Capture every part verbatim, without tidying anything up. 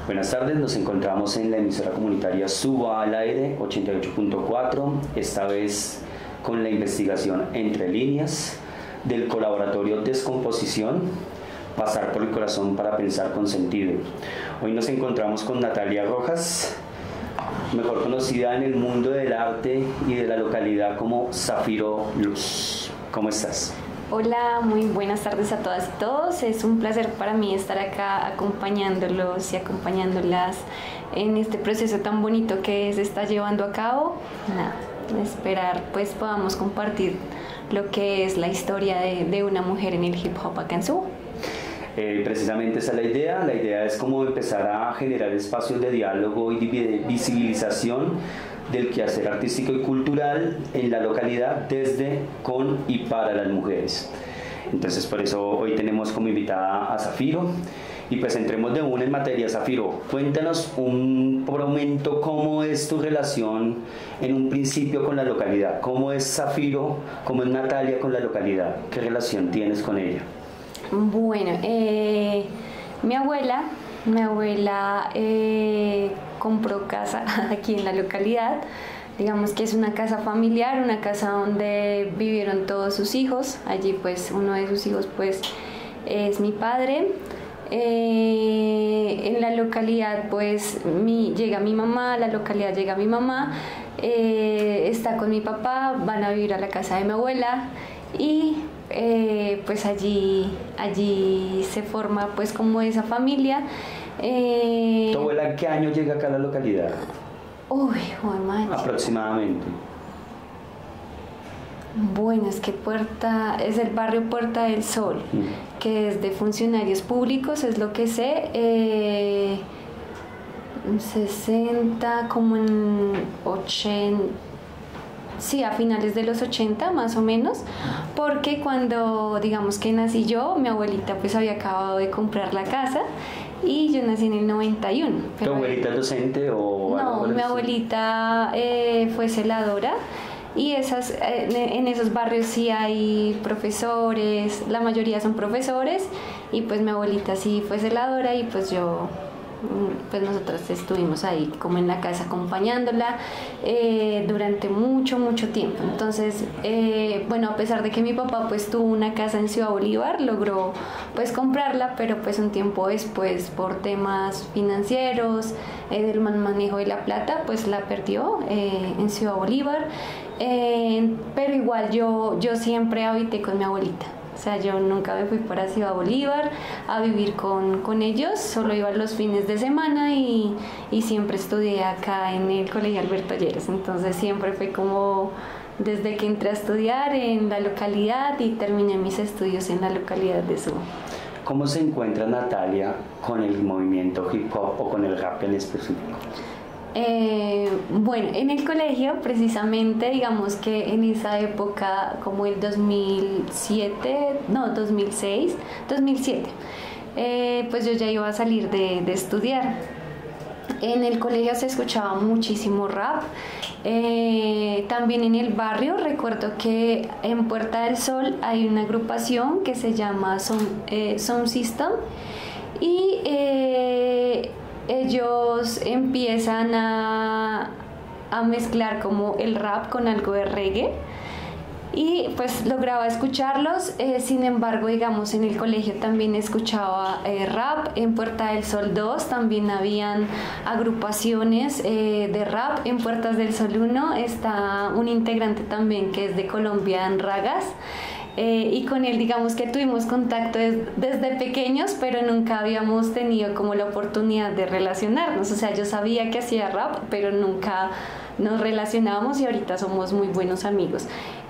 Buenas tardes, nos encontramos en la emisora comunitaria Suba al Aire ochenta y ocho punto cuatro, esta vez con la investigación Entre Líneas del colaboratorio Descomposición, pasar por el corazón para pensar con sentido. Hoy nos encontramos con Natalia Rojas, mejor conocida en el mundo del arte y de la localidad como Zafiro Luz. ¿Cómo estás? Hola, muy buenas tardes a todas y todos. Es un placer para mí estar acá acompañándolos y acompañándolas en este proceso tan bonito que se está llevando a cabo. Nada, esperar pues podamos compartir lo que es la historia de, de una mujer en el hip hop acá en Suba. Eh, precisamente esa es la idea. La idea es como empezar a generar espacios de diálogo y de visibilización del quehacer artístico y cultural en la localidad desde, con y para las mujeres. Entonces por eso hoy tenemos como invitada a Zafiro y pues entremos de una en materia. Zafiro, cuéntanos un momento cómo es tu relación en un principio con la localidad, cómo es Zafiro, cómo es Natalia con la localidad, qué relación tienes con ella. Bueno, eh, mi abuela, mi abuela eh, compró casa aquí en la localidad. Digamos que es una casa familiar, una casa donde vivieron todos sus hijos. Allí pues uno de sus hijos pues es mi padre. Eh, en la localidad pues mi, llega mi mamá, a la localidad llega mi mamá, eh, está con mi papá, van a vivir a la casa de mi abuela y eh, pues allí, allí se forma pues como esa familia. Eh, ¿Tu abuela en qué año llega acá a la localidad? Uy, joder, mancha. Aproximadamente. Bueno, es que Puerta, es el barrio Puerta del Sol, mm. que es de funcionarios públicos, es lo que sé, eh, sesenta, como en ochenta, sí, a finales de los ochenta más o menos, porque cuando digamos que nací yo, mi abuelita pues había acabado de comprar la casa y yo nací en el noventa y uno. ¿Tu abuelita es docente o...? No, mi abuelita eh, fue celadora. Y esas, en esos barrios sí hay profesores, la mayoría son profesores, y pues mi abuelita sí fue celadora y pues yo, pues nosotras estuvimos ahí como en la casa acompañándola eh, durante mucho, mucho tiempo. Entonces, eh, bueno, a pesar de que mi papá pues tuvo una casa en Ciudad Bolívar, logró pues comprarla, pero pues un tiempo después por temas financieros, eh, del mal manejo de la plata, pues la perdió eh, en Ciudad Bolívar. Eh, pero igual yo, yo siempre habité con mi abuelita, o sea, yo nunca me fui para Ciudad Bolívar a vivir con, con ellos, solo iba los fines de semana y, y siempre estudié acá en el Colegio Alberto Lleras. Entonces siempre fue como desde que entré a estudiar en la localidad y terminé mis estudios en la localidad de Suba. ¿Cómo se encuentra Natalia con el movimiento hip hop o con el rap en específico? Eh, bueno, en el colegio precisamente, digamos que en esa época como el dos mil siete, no, dos mil seis, dos mil siete, eh, pues yo ya iba a salir de, de estudiar. En el colegio se escuchaba muchísimo rap, eh, también en el barrio. Recuerdo que en Puerta del Sol hay una agrupación que se llama Sound, eh, Sound System y eh, ellos empiezan a, a mezclar como el rap con algo de reggae y pues lograba escucharlos. Eh, sin embargo, digamos, en el colegio también escuchaba eh, rap. En Puerta del Sol dos también habían agrupaciones eh, de rap. En Puertas del Sol uno está un integrante también que es de Colombia, en Ragas. Eh, y con él digamos que tuvimos contacto des, desde pequeños, pero nunca habíamos tenido como la oportunidad de relacionarnos. O sea, yo sabía que hacía rap, pero nunca nos relacionábamos y ahorita somos muy buenos amigos.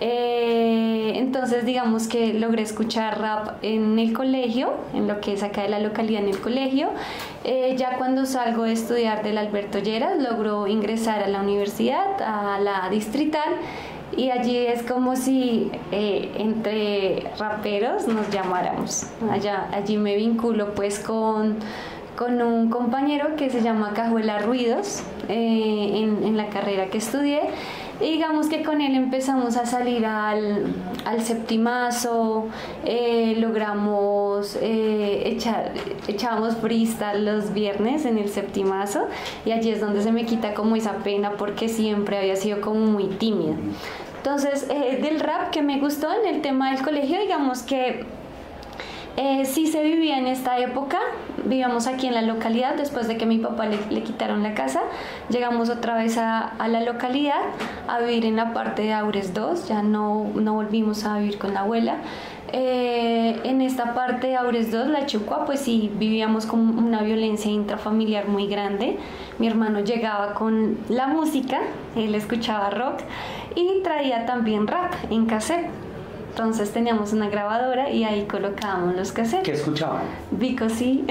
Eh, entonces digamos que logré escuchar rap en el colegio, en lo que es acá de la localidad, en el colegio. Eh, ya cuando salgo de estudiar del Alberto Lleras, logro ingresar a la universidad, a la distrital, y allí es como si eh, entre raperos nos llamáramos. Allá, allí me vinculo pues con, con un compañero que se llama Cajuela Ruidos, eh, en, en la carrera que estudié, Y digamos que con él empezamos a salir al, al septimazo, eh, logramos eh, echar, echábamos freestyle los viernes en el septimazo, y allí es donde se me quita como esa pena porque siempre había sido como muy tímida. Entonces, eh, del rap que me gustó en el tema del colegio, digamos que Eh, sí se vivía en esta época. Vivíamos aquí en la localidad después de que mi papá le, le quitaron la casa. Llegamos otra vez a, a la localidad a vivir en la parte de Aures dos, ya no, no volvimos a vivir con la abuela. Eh, en esta parte de Aures dos, la Chucua, pues sí vivíamos con una violencia intrafamiliar muy grande. Mi hermano llegaba con la música, él escuchaba rock y traía también rap en cassette. Entonces teníamos una grabadora y ahí colocábamos los cassettes. ¿Qué escuchaban? Vico sí,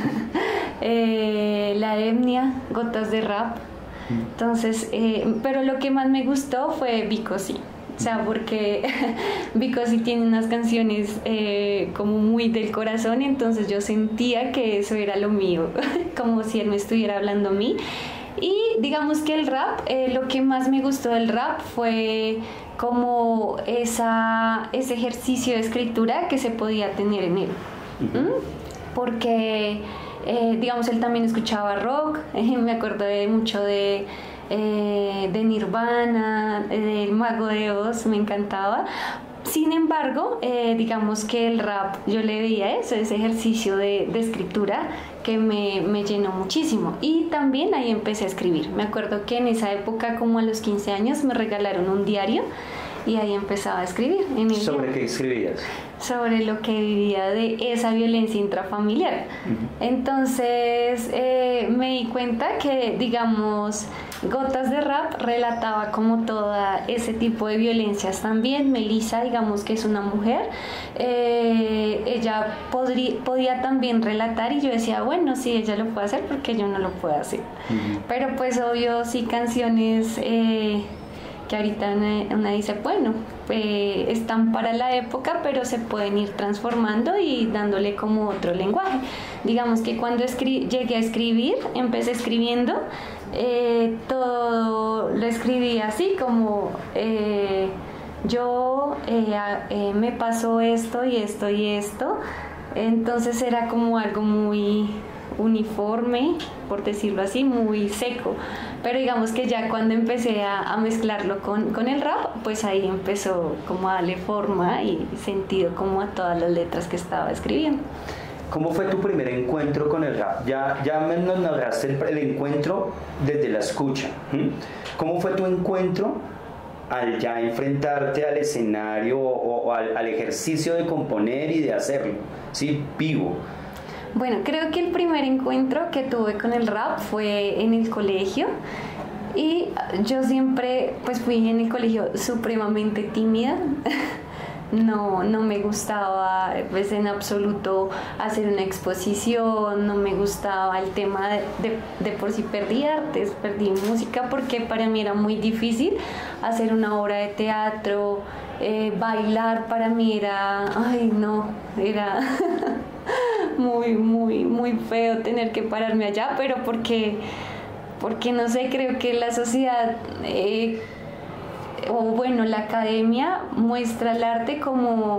eh, La Etnia, Gotas de Rap. Entonces, eh, pero lo que más me gustó fue Vico sí. O sea, porque Vico sí tiene unas canciones eh, como muy del corazón, entonces yo sentía que eso era lo mío, como si él me estuviera hablando a mí. Y digamos que el rap, eh, lo que más me gustó del rap fue como esa, ese ejercicio de escritura que se podía tener en él. Uh-huh. ¿Mm? Porque, eh, digamos, él también escuchaba rock, eh, me acordé mucho de, eh, de Nirvana, del Mago de Oz, me encantaba. Sin embargo, eh, digamos que el rap, yo le veía eso, ese ejercicio de, de escritura que me, me llenó muchísimo. Y también ahí empecé a escribir. Me acuerdo que en esa época, como a los quince años, me regalaron un diario y ahí empezaba a escribir. En el ¿Sobre diario. qué escribías? Sobre lo que vivía de esa violencia intrafamiliar. Uh-huh. Entonces eh, me di cuenta que, digamos, Gotas de Rap relataba como toda ese tipo de violencias también. Melissa, digamos que es una mujer, eh, ella podría, podía también relatar y yo decía, bueno, sí, ella lo puede hacer porque yo no lo puedo hacer. Uh-huh. Pero pues obvio, sí, canciones... Eh, que ahorita una, una dice, bueno, eh, están para la época, pero se pueden ir transformando y dándole como otro lenguaje. Digamos que cuando escri- llegué a escribir, empecé escribiendo, eh, todo lo escribí así como eh, yo eh, eh, me pasó esto y esto y esto, entonces era como algo muy uniforme, por decirlo así, muy seco, pero digamos que ya cuando empecé a, a mezclarlo con, con el rap, pues ahí empezó como a darle forma y sentido como a todas las letras que estaba escribiendo. ¿Cómo fue tu primer encuentro con el rap? Ya, ya nos narraste el, el encuentro desde la escucha. ¿Mm? ¿Cómo fue tu encuentro al ya enfrentarte al escenario o, o al, al ejercicio de componer y de hacerlo, ¿sí? Vivo. Bueno, creo que el primer encuentro que tuve con el rap fue en el colegio y yo siempre pues fui en el colegio supremamente tímida. No, no me gustaba pues en absoluto hacer una exposición, no me gustaba el tema de, de, de por sí perdí artes, perdí música porque para mí era muy difícil hacer una obra de teatro, eh, bailar para mí era, ay no, era muy, muy, muy feo tener que pararme allá, pero porque, porque no sé, creo que la sociedad... Eh, o bueno, la academia muestra el arte como,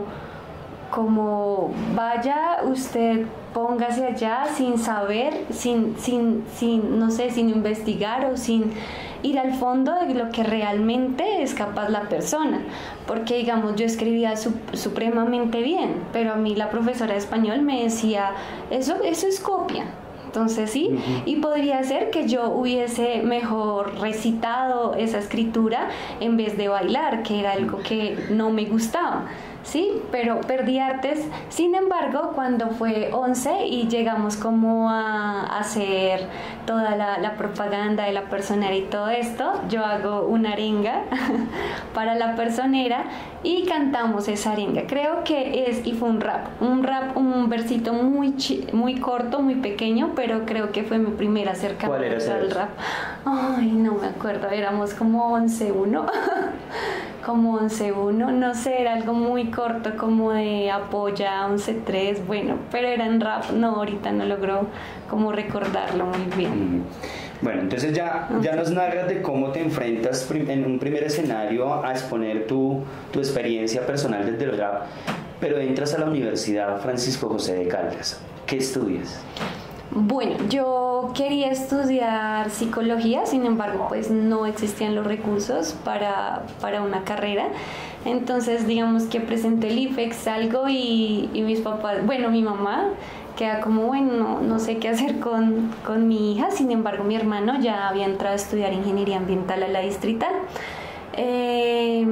como vaya, usted póngase allá sin saber, sin, sin, sin, no sé, sin investigar o sin ir al fondo de lo que realmente es capaz la persona, porque digamos yo escribía su, supremamente bien, pero a mí la profesora de español me decía, eso, eso es copia. Entonces sí, uh-huh. Y podría ser que yo hubiese mejor recitado esa escritura en vez de bailar, que era algo que no me gustaba, sí, pero perdí artes. Sin embargo, cuando fue once y llegamos como a hacer toda la, la propaganda de la personera y todo esto, yo hago una arenga para la personera y cantamos esa arenga. Creo que es, y fue un rap, un rap, un versito muy, chi, muy corto, muy pequeño, pero creo que fue mi primer acercamiento al rap. Ay, no me acuerdo, éramos como once, uno. como once uno, no sé, era algo muy corto como de Apoya once tres, bueno, pero era en rap, no, ahorita no logro como recordarlo muy bien. Bueno, entonces ya, ya nos narras de cómo te enfrentas en un primer escenario a exponer tu, tu experiencia personal desde el rap, pero entras a la Universidad Francisco José de Caldas. ¿Qué estudias? Bueno, yo quería estudiar psicología, sin embargo, pues no existían los recursos para, para una carrera. Entonces, digamos que presenté el IFEX, salgo y, y mis papás, bueno, mi mamá queda como, bueno, no, no sé qué hacer con, con mi hija. Sin embargo, mi hermano ya había entrado a estudiar ingeniería ambiental a la Distrital. Eh,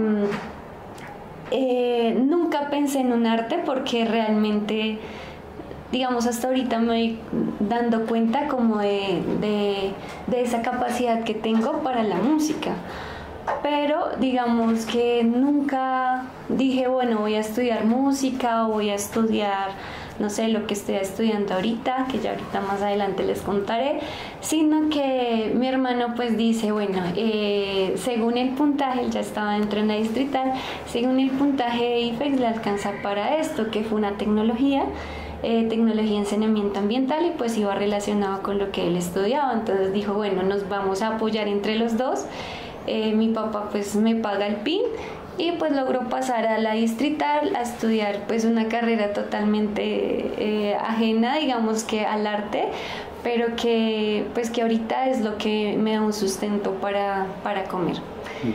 eh, nunca pensé en un arte porque realmente, digamos, hasta ahorita me voy dando cuenta como de, de, de esa capacidad que tengo para la música. Pero digamos que nunca dije, bueno, voy a estudiar música o voy a estudiar, no sé, lo que estoy estudiando ahorita, que ya ahorita más adelante les contaré, sino que mi hermano pues dice, bueno, eh, según el puntaje, él ya estaba dentro de la Distrital, según el puntaje de IFEX le alcanza para esto, que fue una tecnología, Eh, tecnología en saneamiento ambiental, y pues iba relacionado con lo que él estudiaba. Entonces dijo, bueno, nos vamos a apoyar entre los dos. Eh, mi papá pues me paga el P I N y pues logró pasar a la Distrital a estudiar pues una carrera totalmente eh, ajena, digamos que al arte, pero que pues que ahorita es lo que me da un sustento para, para comer. Sí.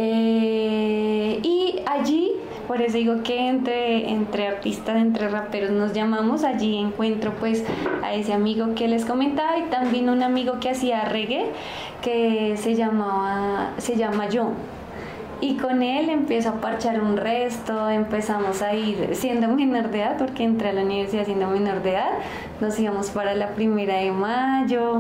Eh, y allí, por eso digo que entre, entre artistas, entre raperos nos llamamos, allí encuentro pues a ese amigo que les comentaba y también un amigo que hacía reggae que se llamaba, se llama John. Y con él empiezo a parchar un resto, empezamos a ir siendo menor de edad, porque entré a la universidad siendo menor de edad, nos íbamos para la primera de mayo,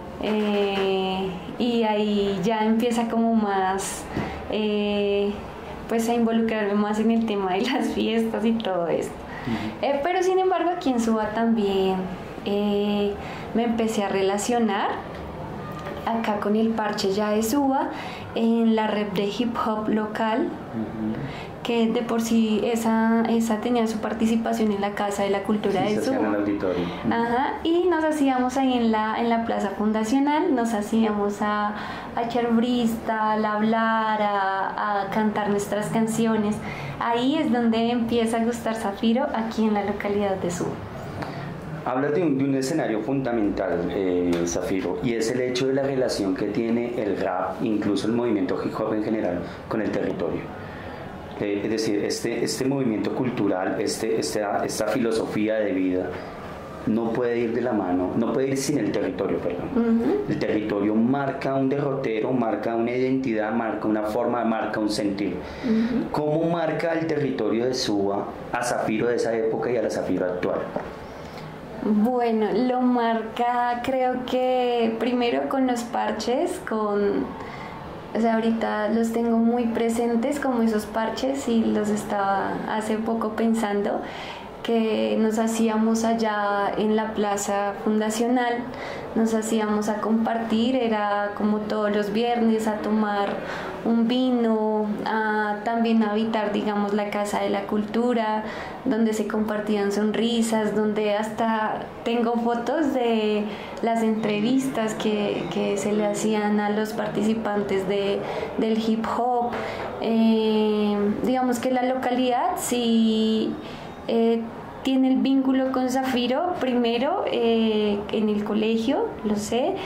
eh, y ahí ya empieza como más, eh, pues a involucrarme más en el tema de las fiestas y todo esto. Uh-huh. eh, pero sin embargo aquí en Suba también eh, me empecé a relacionar acá con el parche ya de Suba, en la red de hip hop local, uh-huh. que de por sí esa, esa tenía su participación en la Casa de la Cultura sí, de Suba. En el auditorio. Ajá, y nos hacíamos ahí en la, en la Plaza Fundacional, nos hacíamos a, a echar brista, a hablar, a, a cantar nuestras canciones. Ahí es donde empieza a gustar Zafiro, aquí en la localidad de Suba. Hablas de un, de un escenario fundamental, eh, Zafiro, y es el hecho de la relación que tiene el rap, incluso el movimiento hip hop en general, con el territorio. Eh, es decir, este, este movimiento cultural, este, esta, esta filosofía de vida, no puede ir de la mano, no puede ir sin el territorio, perdón. Uh-huh. El territorio marca un derrotero, marca una identidad, marca una forma, marca un sentir. Uh-huh. ¿Cómo marca el territorio de Suba a Zafiro de esa época y a la Zafiro actual? Bueno, lo marca creo que primero con los parches, con, o sea, ahorita los tengo muy presentes como esos parches y los estaba hace poco pensando que nos hacíamos allá en la Plaza Fundacional, nos hacíamos a compartir, era como todos los viernes a tomar un vino, a también a habitar, digamos, la Casa de la Cultura, donde se compartían sonrisas, donde hasta tengo fotos de las entrevistas que, que se le hacían a los participantes de, del hip hop. Eh, digamos que la localidad sí eh, tiene el vínculo con Zafiro, primero eh, en el colegio, lo sé,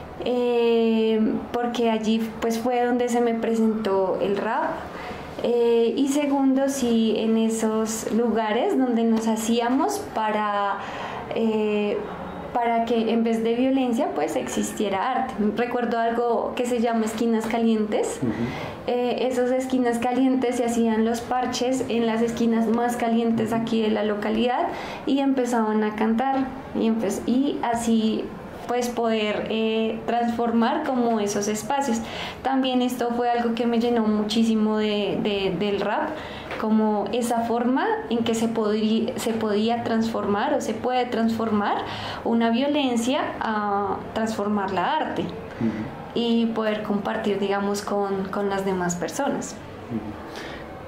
Eh, porque allí pues fue donde se me presentó el rap, eh, y segundo sí en esos lugares donde nos hacíamos para eh, para que en vez de violencia pues existiera arte. Recuerdo algo que se llama esquinas calientes. Uh-huh. eh, esas esquinas calientes se hacían los parches en las esquinas más calientes aquí de la localidad y empezaban a cantar y, empe- y así pues poder eh, transformar como esos espacios. También esto fue algo que me llenó muchísimo de, de, del rap, como esa forma en que se podría, se podía transformar o se puede transformar una violencia a transformarla a arte. Uh-huh. Y poder compartir, digamos, con, con las demás personas. Uh-huh.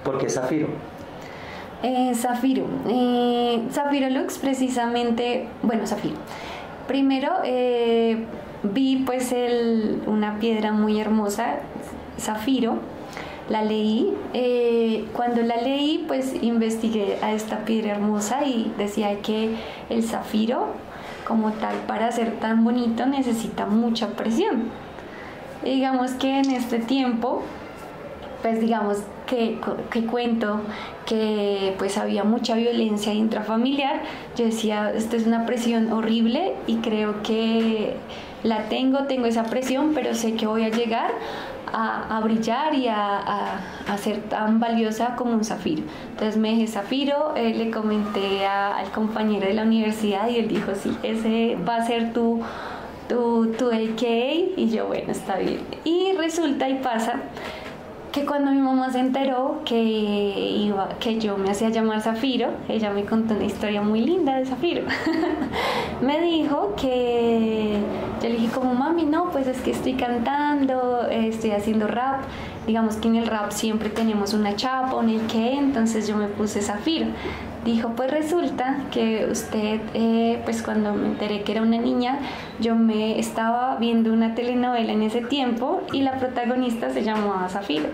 ¿Por qué Zafiro? Eh, Zafiro. Eh, Zafiro Lux, precisamente, bueno, Zafiro. Primero eh, vi pues el, una piedra muy hermosa, Zafiro, la leí. Eh, cuando la leí, pues investigué a esta piedra hermosa y decía que el zafiro, como tal, para ser tan bonito necesita mucha presión. Y digamos que en este tiempo, pues digamos que, que cuento que pues había mucha violencia intrafamiliar, yo decía, esto es una presión horrible y creo que la tengo, tengo esa presión, pero sé que voy a llegar a, a brillar y a, a, a ser tan valiosa como un zafiro. Entonces me dije zafiro, eh, le comenté a, al compañero de la universidad y él dijo, sí, ese va a ser tu, tu, tu A K A, y yo, bueno, está bien. Y resulta y pasa que cuando mi mamá se enteró que, iba, que yo me hacía llamar Zafiro, ella me contó una historia muy linda de Zafiro. Me dijo que, yo le dije como, mami, no, pues es que estoy cantando, eh, estoy haciendo rap, digamos que en el rap siempre tenemos una chapa, un A K A, entonces yo me puse Zafiro. Dijo, pues resulta que usted, eh, pues cuando me enteré que era una niña, yo me estaba viendo una telenovela en ese tiempo y la protagonista se llamaba Zafiro.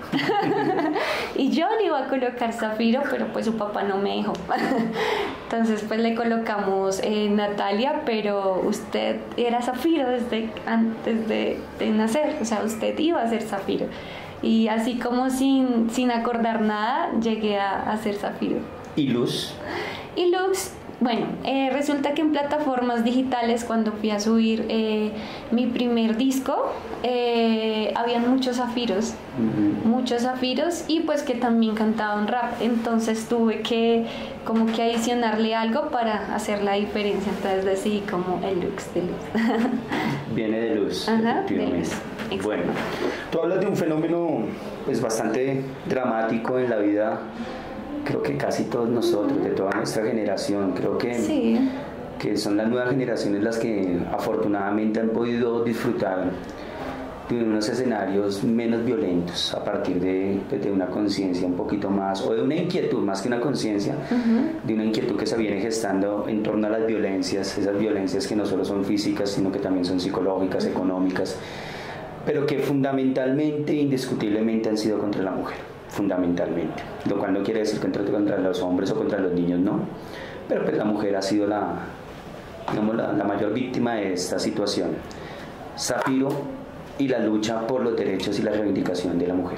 Y yo le iba a colocar Zafiro, pero pues su papá no me dejó. Entonces pues le colocamos eh, Natalia, pero usted era Zafiro desde antes de, de nacer, o sea, usted iba a ser Zafiro. Y así como sin, sin acordar nada, llegué a, a ser Zafiro. ¿Y Luz? Y Lux, bueno, eh, resulta que en plataformas digitales, cuando fui a subir eh, mi primer disco, eh, habían muchos zafiros, uh-huh. muchos zafiros, y pues que también cantaban rap, entonces tuve que como que adicionarle algo para hacer la diferencia, entonces decidí como el Lux de Luz. Viene de Luz, ajá, de Luz. Bueno, tú hablas de un fenómeno pues bastante dramático en la vida, creo que casi todos nosotros, de toda nuestra generación, creo que, sí. que son las nuevas generaciones las que afortunadamente han podido disfrutar de unos escenarios menos violentos a partir de, de una conciencia un poquito más, o de una inquietud más que una conciencia, uh-huh. de una inquietud que se viene gestando en torno a las violencias, esas violencias que no solo son físicas, sino que también son psicológicas, económicas, pero que fundamentalmente, indiscutiblemente han sido contra la mujer. Fundamentalmente, lo cual no quiere decir que contra, contra los hombres o contra los niños, no, pero pues la mujer ha sido la, digamos, la, la mayor víctima de esta situación. Zafiro y la lucha por los derechos y la reivindicación de la mujer.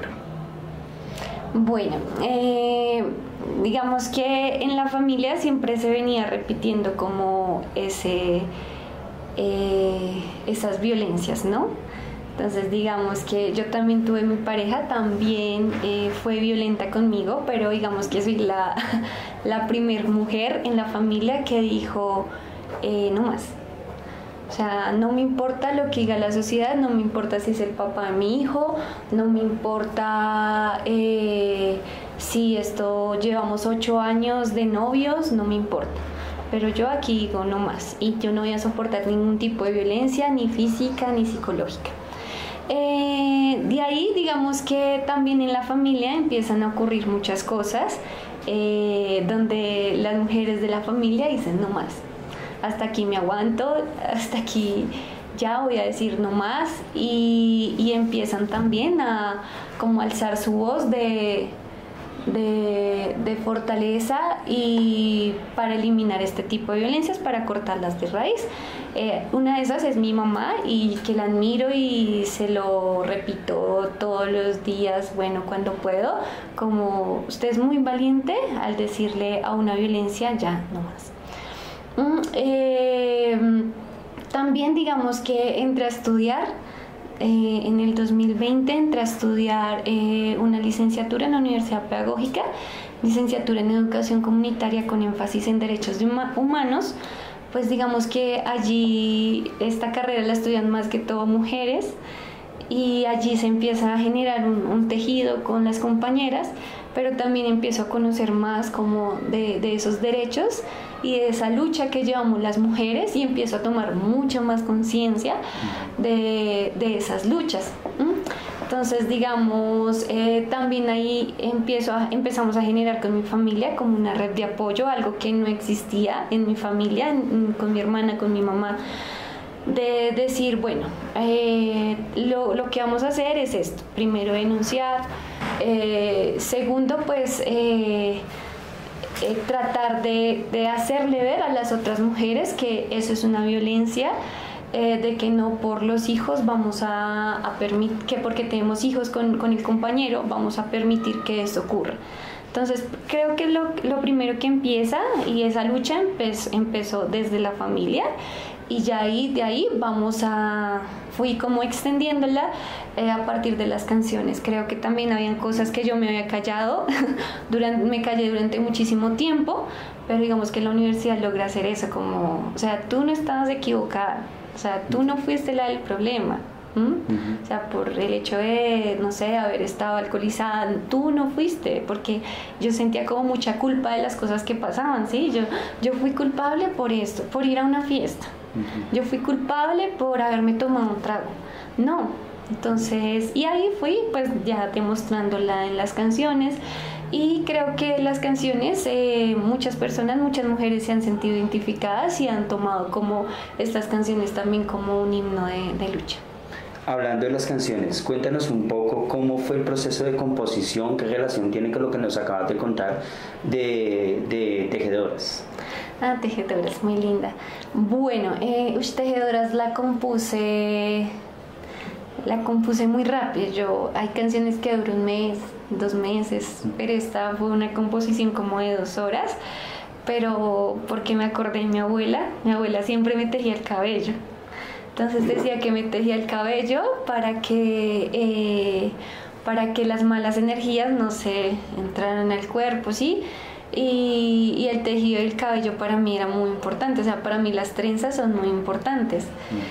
Bueno, eh, digamos que en la familia siempre se venía repitiendo como ese, eh, esas violencias, ¿no? Entonces digamos que yo también tuve mi pareja, también eh, fue violenta conmigo, pero digamos que soy la, la primer mujer en la familia que dijo eh, no más. O sea, no me importa lo que diga la sociedad, no me importa si es el papá de mi hijo, no me importa eh, si esto llevamos ocho años de novios, no me importa. Pero yo aquí digo no más, y yo no voy a soportar ningún tipo de violencia, ni física ni psicológica. Eh, de ahí digamos que también en la familia empiezan a ocurrir muchas cosas eh, donde las mujeres de la familia dicen no más, hasta aquí me aguanto, hasta aquí ya voy a decir no más, y, y empiezan también a como alzar su voz de, de, de fortaleza y para eliminar este tipo de violencias, para cortarlas de raíz. Eh, una de esas es mi mamá, y que la admiro y se lo repito todos los días, bueno, cuando puedo, como usted es muy valiente al decirle a una violencia ya no más. Mm, eh, también digamos que entré a estudiar, eh, en el dos mil veinte entré a estudiar eh, una licenciatura en la Universidad Pedagógica, licenciatura en Educación Comunitaria con énfasis en Derechos Humanos. Pues digamos que allí esta carrera la estudian más que todo mujeres, y allí se empieza a generar un, un tejido con las compañeras, pero también empiezo a conocer más como de, de esos derechos y de esa lucha que llevamos las mujeres, y empiezo a tomar mucha más conciencia de, de esas luchas. Entonces, digamos, eh, también ahí empiezo a, empezamos a generar con mi familia como una red de apoyo, algo que no existía en mi familia, en, con mi hermana, con mi mamá, de decir, bueno, eh, lo, lo que vamos a hacer es esto: primero, denunciar, eh, segundo, pues eh, eh, tratar de, de hacerle ver a las otras mujeres que eso es una violencia, eh, de que no por los hijos vamos a, a permitir, que porque tenemos hijos con, con el compañero vamos a permitir que esto ocurra. Entonces creo que lo, lo primero que empieza, y esa lucha empezó, empezó desde la familia, y ya ahí, de ahí vamos a, fui como extendiéndola eh, a partir de las canciones. Creo que también habían cosas que yo me había callado, durante, me callé durante muchísimo tiempo, pero digamos que la universidad logra hacer eso, como, o sea, tú no estabas equivocada, o sea, tú no fuiste la del problema. ¿Mm? Uh-huh. O sea, por el hecho de, no sé, haber estado alcoholizada, tú no fuiste, porque yo sentía como mucha culpa de las cosas que pasaban, ¿sí? Yo, yo fui culpable por esto, por ir a una fiesta. Uh-huh. Yo fui culpable por haberme tomado un trago. No. Entonces, y ahí fui pues ya demostrándola en las canciones. Y creo que las canciones, eh, muchas personas, muchas mujeres se han sentido identificadas y han tomado como estas canciones también como un himno de, de lucha. Hablando de las canciones, cuéntanos un poco cómo fue el proceso de composición, qué relación tiene con lo que nos acabas de contar de, de Tejedoras. Ah, Tejedoras, muy linda. Bueno, eh, Tejedoras la compuse, la compuse muy rápido. Yo, hay canciones que duran un mes, dos meses, pero esta fue una composición como de dos horas, pero porque me acordé de mi abuela. Mi abuela siempre me tejía el cabello. Entonces decía que me tejía el cabello para que, eh, para que las malas energías no se entraran al cuerpo, ¿sí? Y, y el tejido del cabello para mí era muy importante, o sea, para mí las trenzas son muy importantes,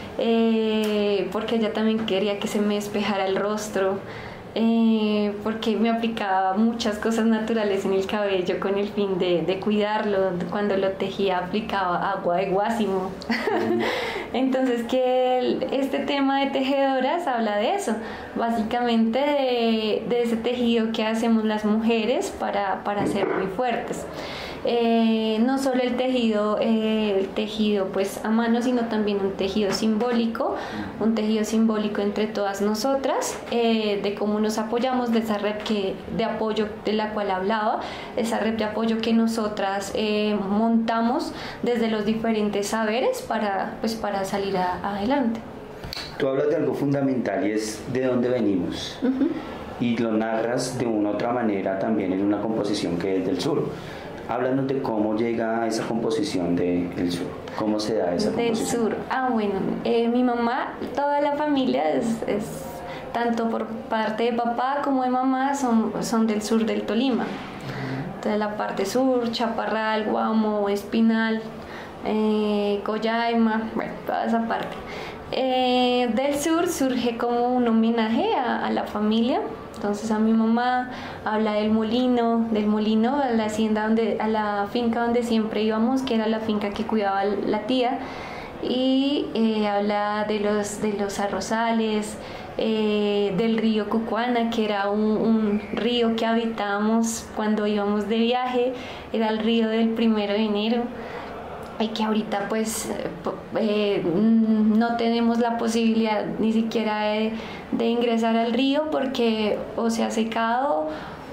eh, porque ella también quería que se me despejara el rostro, eh, porque me aplicaba muchas cosas naturales en el cabello con el fin de, de cuidarlo. Cuando lo tejía aplicaba agua de guásimo. Entonces que el, este tema de Tejedoras habla de eso, básicamente de, de ese tejido que hacemos las mujeres para, para ser muy fuertes. Eh, no solo el tejido, eh, el tejido pues a mano, sino también un tejido simbólico, un tejido simbólico entre todas nosotras, eh, de cómo nos apoyamos, de esa red que, de apoyo de la cual hablaba, esa red de apoyo que nosotras eh, montamos desde los diferentes saberes para, pues, para salir a, adelante. Tú hablas de algo fundamental y es de dónde venimos. Uh-huh. Y lo narras de una u otra manera también en una composición que es del sur. Háblanos de cómo llega esa composición del sur, cómo se da esa del composición. Del sur, ah bueno, eh, mi mamá, toda la familia es, es, tanto por parte de papá como de mamá, son, son del sur del Tolima. Entonces la parte sur, Chaparral, Guamo, Espinal, eh, Collaima, bueno, toda esa parte. Eh, del sur surge como un homenaje a, a la familia. Entonces a mi mamá habla del molino, del molino a la hacienda donde, a la finca donde siempre íbamos, que era la finca que cuidaba la tía, y eh, habla de los, de los arrozales, eh, del río Cucuana, que era un, un río que habitábamos cuando íbamos de viaje, era el río del primero de enero. Y que ahorita pues eh, no tenemos la posibilidad ni siquiera de, de ingresar al río porque o se ha secado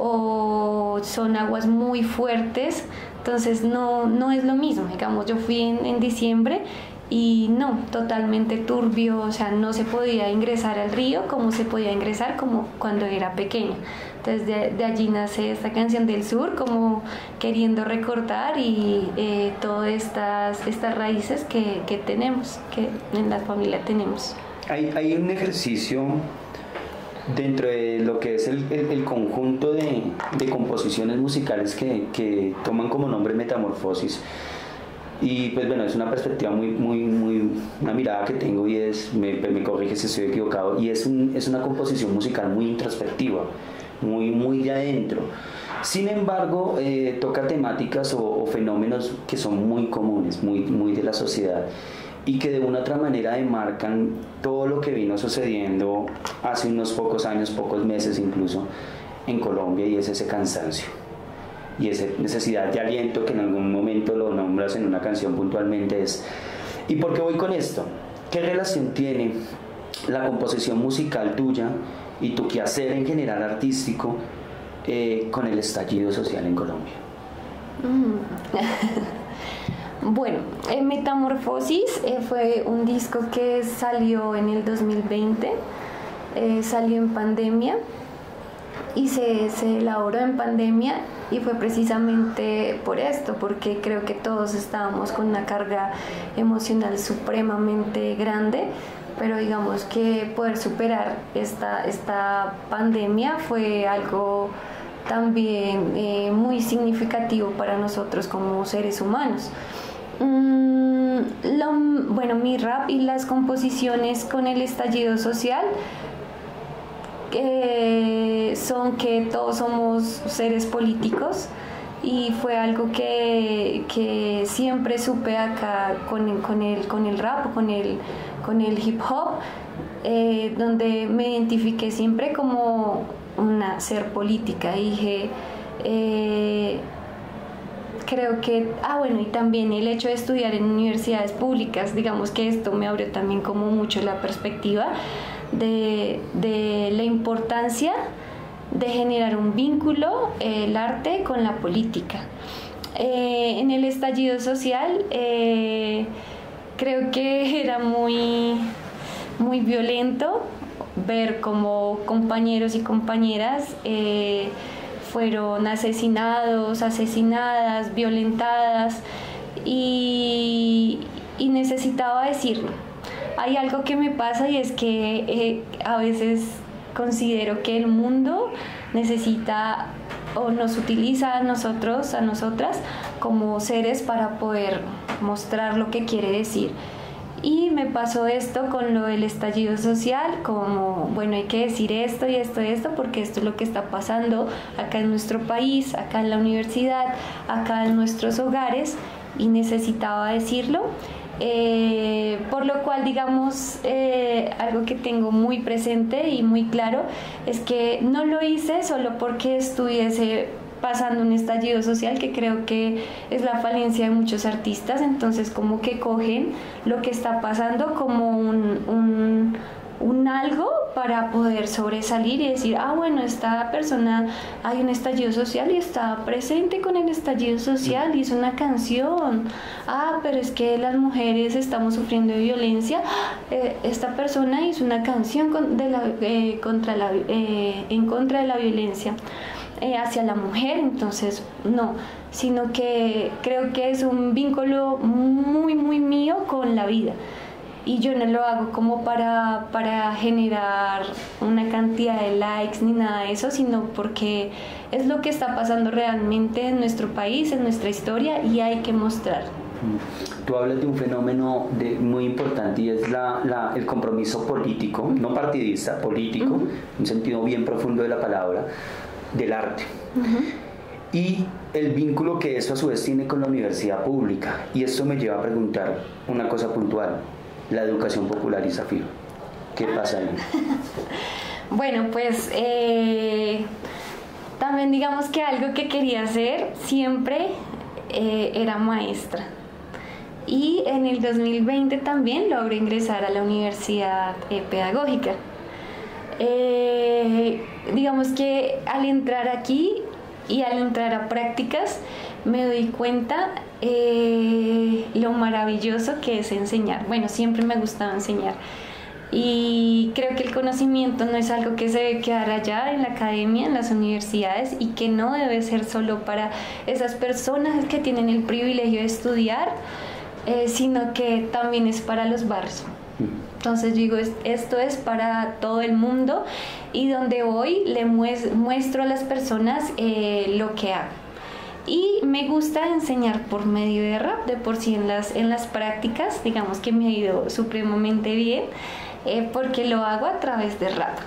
o son aguas muy fuertes, entonces no, no es lo mismo. Digamos, yo fui en, en diciembre y no, totalmente turbio, o sea, no se podía ingresar al río como se podía ingresar como cuando era pequeña. Entonces de, de allí nace esta canción del sur, como queriendo recordar y eh, todas estas, estas raíces que, que tenemos, que en la familia tenemos. Hay, hay un ejercicio dentro de lo que es el, el, el conjunto de, de composiciones musicales que, que toman como nombre Metamorfosis. Y pues bueno, es una perspectiva muy, muy, muy, una mirada que tengo y es, me, me corrige si estoy equivocado, y es, un, es una composición musical muy introspectiva, muy, muy de adentro. Sin embargo, eh, toca temáticas o, o fenómenos que son muy comunes, muy, muy de la sociedad. y que de una u otra manera demarcan todo lo que vino sucediendo hace unos pocos años, pocos meses incluso, en Colombia, y es ese cansancio y esa necesidad de aliento que en algún momento lo nombras en una canción puntualmente. Es, ¿y por qué voy con esto? ¿Qué relación tiene la composición musical tuya y tu quehacer en general artístico eh, con el estallido social en Colombia? Mm. Bueno, eh, Metamorfosis eh, fue un disco que salió en el dos mil veinte, eh, salió en pandemia y se, se elaboró en pandemia, y fue precisamente por esto, porque creo que todos estábamos con una carga emocional supremamente grande, pero digamos que poder superar esta, esta pandemia fue algo también eh, muy significativo para nosotros como seres humanos. Mm, lo, bueno, mi rap y las composiciones con el estallido social eh, son que todos somos seres políticos, y fue algo que, que siempre supe acá con, con, el, con el rap, con el, con el hip hop, eh, donde me identifiqué siempre como una ser política. Y dije, eh, creo que, ah bueno, y también el hecho de estudiar en universidades públicas, digamos que esto me abrió también como mucho la perspectiva de, de la importancia de generar un vínculo, eh, el arte con la política. Eh, en el estallido social eh, creo que era muy, muy violento ver cómo compañeros y compañeras eh, fueron asesinados, asesinadas, violentadas, y, y necesitaba decirlo. Hay algo que me pasa, y es que eh, a veces considero que el mundo necesita o nos utiliza a nosotros, a nosotras, como seres para poder mostrar lo que quiere decir. Y me pasó esto con lo del estallido social, como, bueno, hay que decir esto y esto y esto, porque esto es lo que está pasando acá en nuestro país, acá en la universidad, acá en nuestros hogares, y necesitaba decirlo. Eh, por lo cual, digamos, eh, algo que tengo muy presente y muy claro es que no lo hice solo porque estuviese pasando un estallido social, que creo que es la falencia de muchos artistas. Entonces como que cogen lo que está pasando como un, un, un algo para poder sobresalir y decir, ah bueno, esta persona, hay un estallido social y está presente con el estallido social, hizo una canción. Ah, pero es que las mujeres estamos sufriendo de violencia, eh, esta persona hizo una canción con, de la, eh, contra la, eh, en contra de la violencia Eh, hacia la mujer. Entonces no, sino que creo que es un vínculo muy muy mío con la vida, y yo no lo hago como para, para generar una cantidad de likes ni nada de eso, sino porque es lo que está pasando realmente en nuestro país, en nuestra historia, y hay que mostrar. Tú hablas de un fenómeno de, muy importante, y es la, la, el compromiso político, uh-huh. no partidista, político, uh-huh. un sentido bien profundo de la palabra, del arte. Uh-huh. Y el vínculo que eso a su vez tiene con la universidad pública. Y esto me lleva a preguntar una cosa puntual: la educación popular y Zafiro, ¿qué pasa ahí? Bueno, pues eh, también digamos que algo que quería hacer siempre eh, era maestra. Y en el dos mil veinte también logré ingresar a la universidad eh, pedagógica. Eh, digamos que al entrar aquí y al entrar a prácticas me doy cuenta eh, lo maravilloso que es enseñar. Bueno, siempre me ha gustado enseñar, y creo que el conocimiento no es algo que se debe quedar allá en la academia, en las universidades, y que no debe ser solo para esas personas que tienen el privilegio de estudiar, eh, sino que también es para los barrios. Entonces digo, esto es para todo el mundo, y donde voy le muestro a las personas eh, lo que hago. Y me gusta enseñar por medio de rap. De por sí en las, en las prácticas, digamos que me ha ido supremamente bien, eh, porque lo hago a través de rap.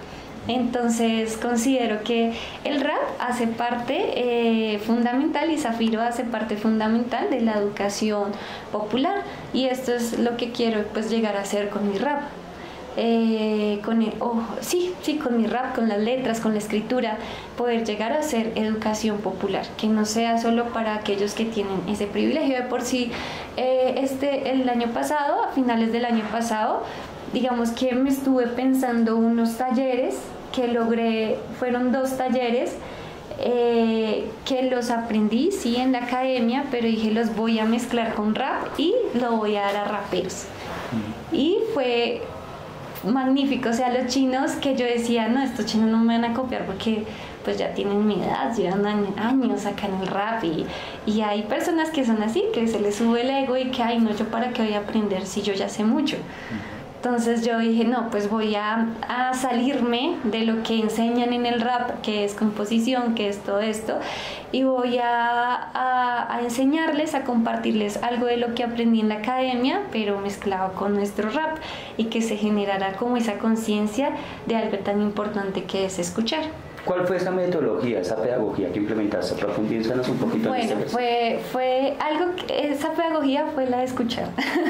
Entonces considero que el rap hace parte eh, fundamental y Zafiro hace parte fundamental de la educación popular, y esto es lo que quiero pues llegar a hacer con mi rap. Eh, con el, oh, sí, sí, con mi rap, con las letras, con la escritura, poder llegar a ser educación popular, que no sea solo para aquellos que tienen ese privilegio. De por sí, eh, este, el año pasado, a finales del año pasado, digamos que me estuve pensando unos talleres que logré, fueron dos talleres eh, que los aprendí, sí, en la academia, pero dije los voy a mezclar con rap y lo voy a dar a raperos. Y fue magnífico, o sea, los chinos que yo decía, no, estos chinos no me van a copiar porque pues ya tienen mi edad, llevan años acá en el rap, y, y hay personas que son así, que se les sube el ego y que, ay, no, yo para qué voy a aprender si yo ya sé mucho. Entonces yo dije, no, pues voy a, a salirme de lo que enseñan en el rap, que es composición, que es todo esto, y voy a, a, a enseñarles, a compartirles algo de lo que aprendí en la academia, pero mezclado con nuestro rap, y que se generara como esa conciencia de algo tan importante que es escuchar. ¿Cuál fue esa metodología, esa pedagogía que implementaste? Profundízanos un poquito bueno, en este fue, fue algo que, esa pedagogía fue la de escuchar.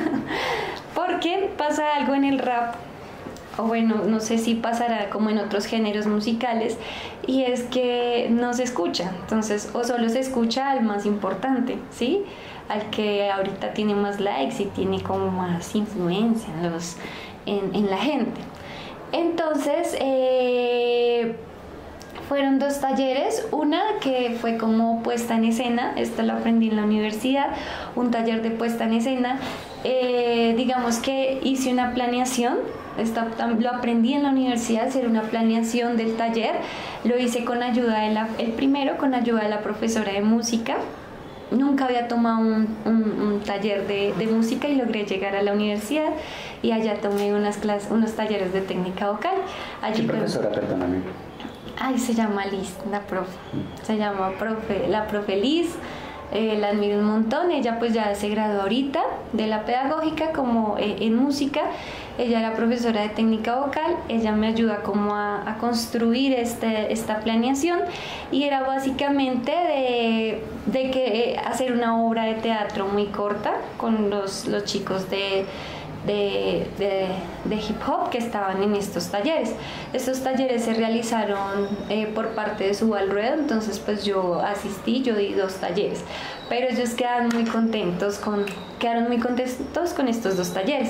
Porque pasa algo en el rap, o bueno, no sé si pasará como en otros géneros musicales, y es que no se escucha. Entonces, o solo se escucha al más importante, ¿sí? Al que ahorita tiene más likes y tiene como más influencia en, los, en, en la gente. Entonces, eh, fueron dos talleres, una que fue como puesta en escena, esto lo aprendí en la universidad, un taller de puesta en escena, eh, digamos que hice una planeación, esto lo aprendí en la universidad, hacer una planeación del taller, lo hice con ayuda de la, el primero con ayuda de la profesora de música. Nunca había tomado un, un, un taller de, de música y logré llegar a la universidad, y allá tomé unas clases, unos talleres de técnica vocal. Allí ¿Qué profesora, fue, perdóname? Ay, se llama Liz, la profe. Se llama profe, la profe Liz. Eh, la admiro un montón. Ella pues ya se graduó ahorita de la pedagógica como eh, en música. Ella era profesora de técnica vocal. Ella me ayuda como a, a construir este, esta planeación, y era básicamente de, de que eh, hacer una obra de teatro muy corta con los, los chicos de De, de, de hip hop que estaban en estos talleres. Estos talleres se realizaron eh, por parte de Subal Ruedo, entonces pues yo asistí, yo di dos talleres, pero ellos quedaron muy contentos con, quedaron muy contentos con estos dos talleres.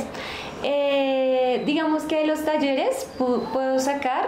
Eh, digamos que de los talleres pu puedo sacar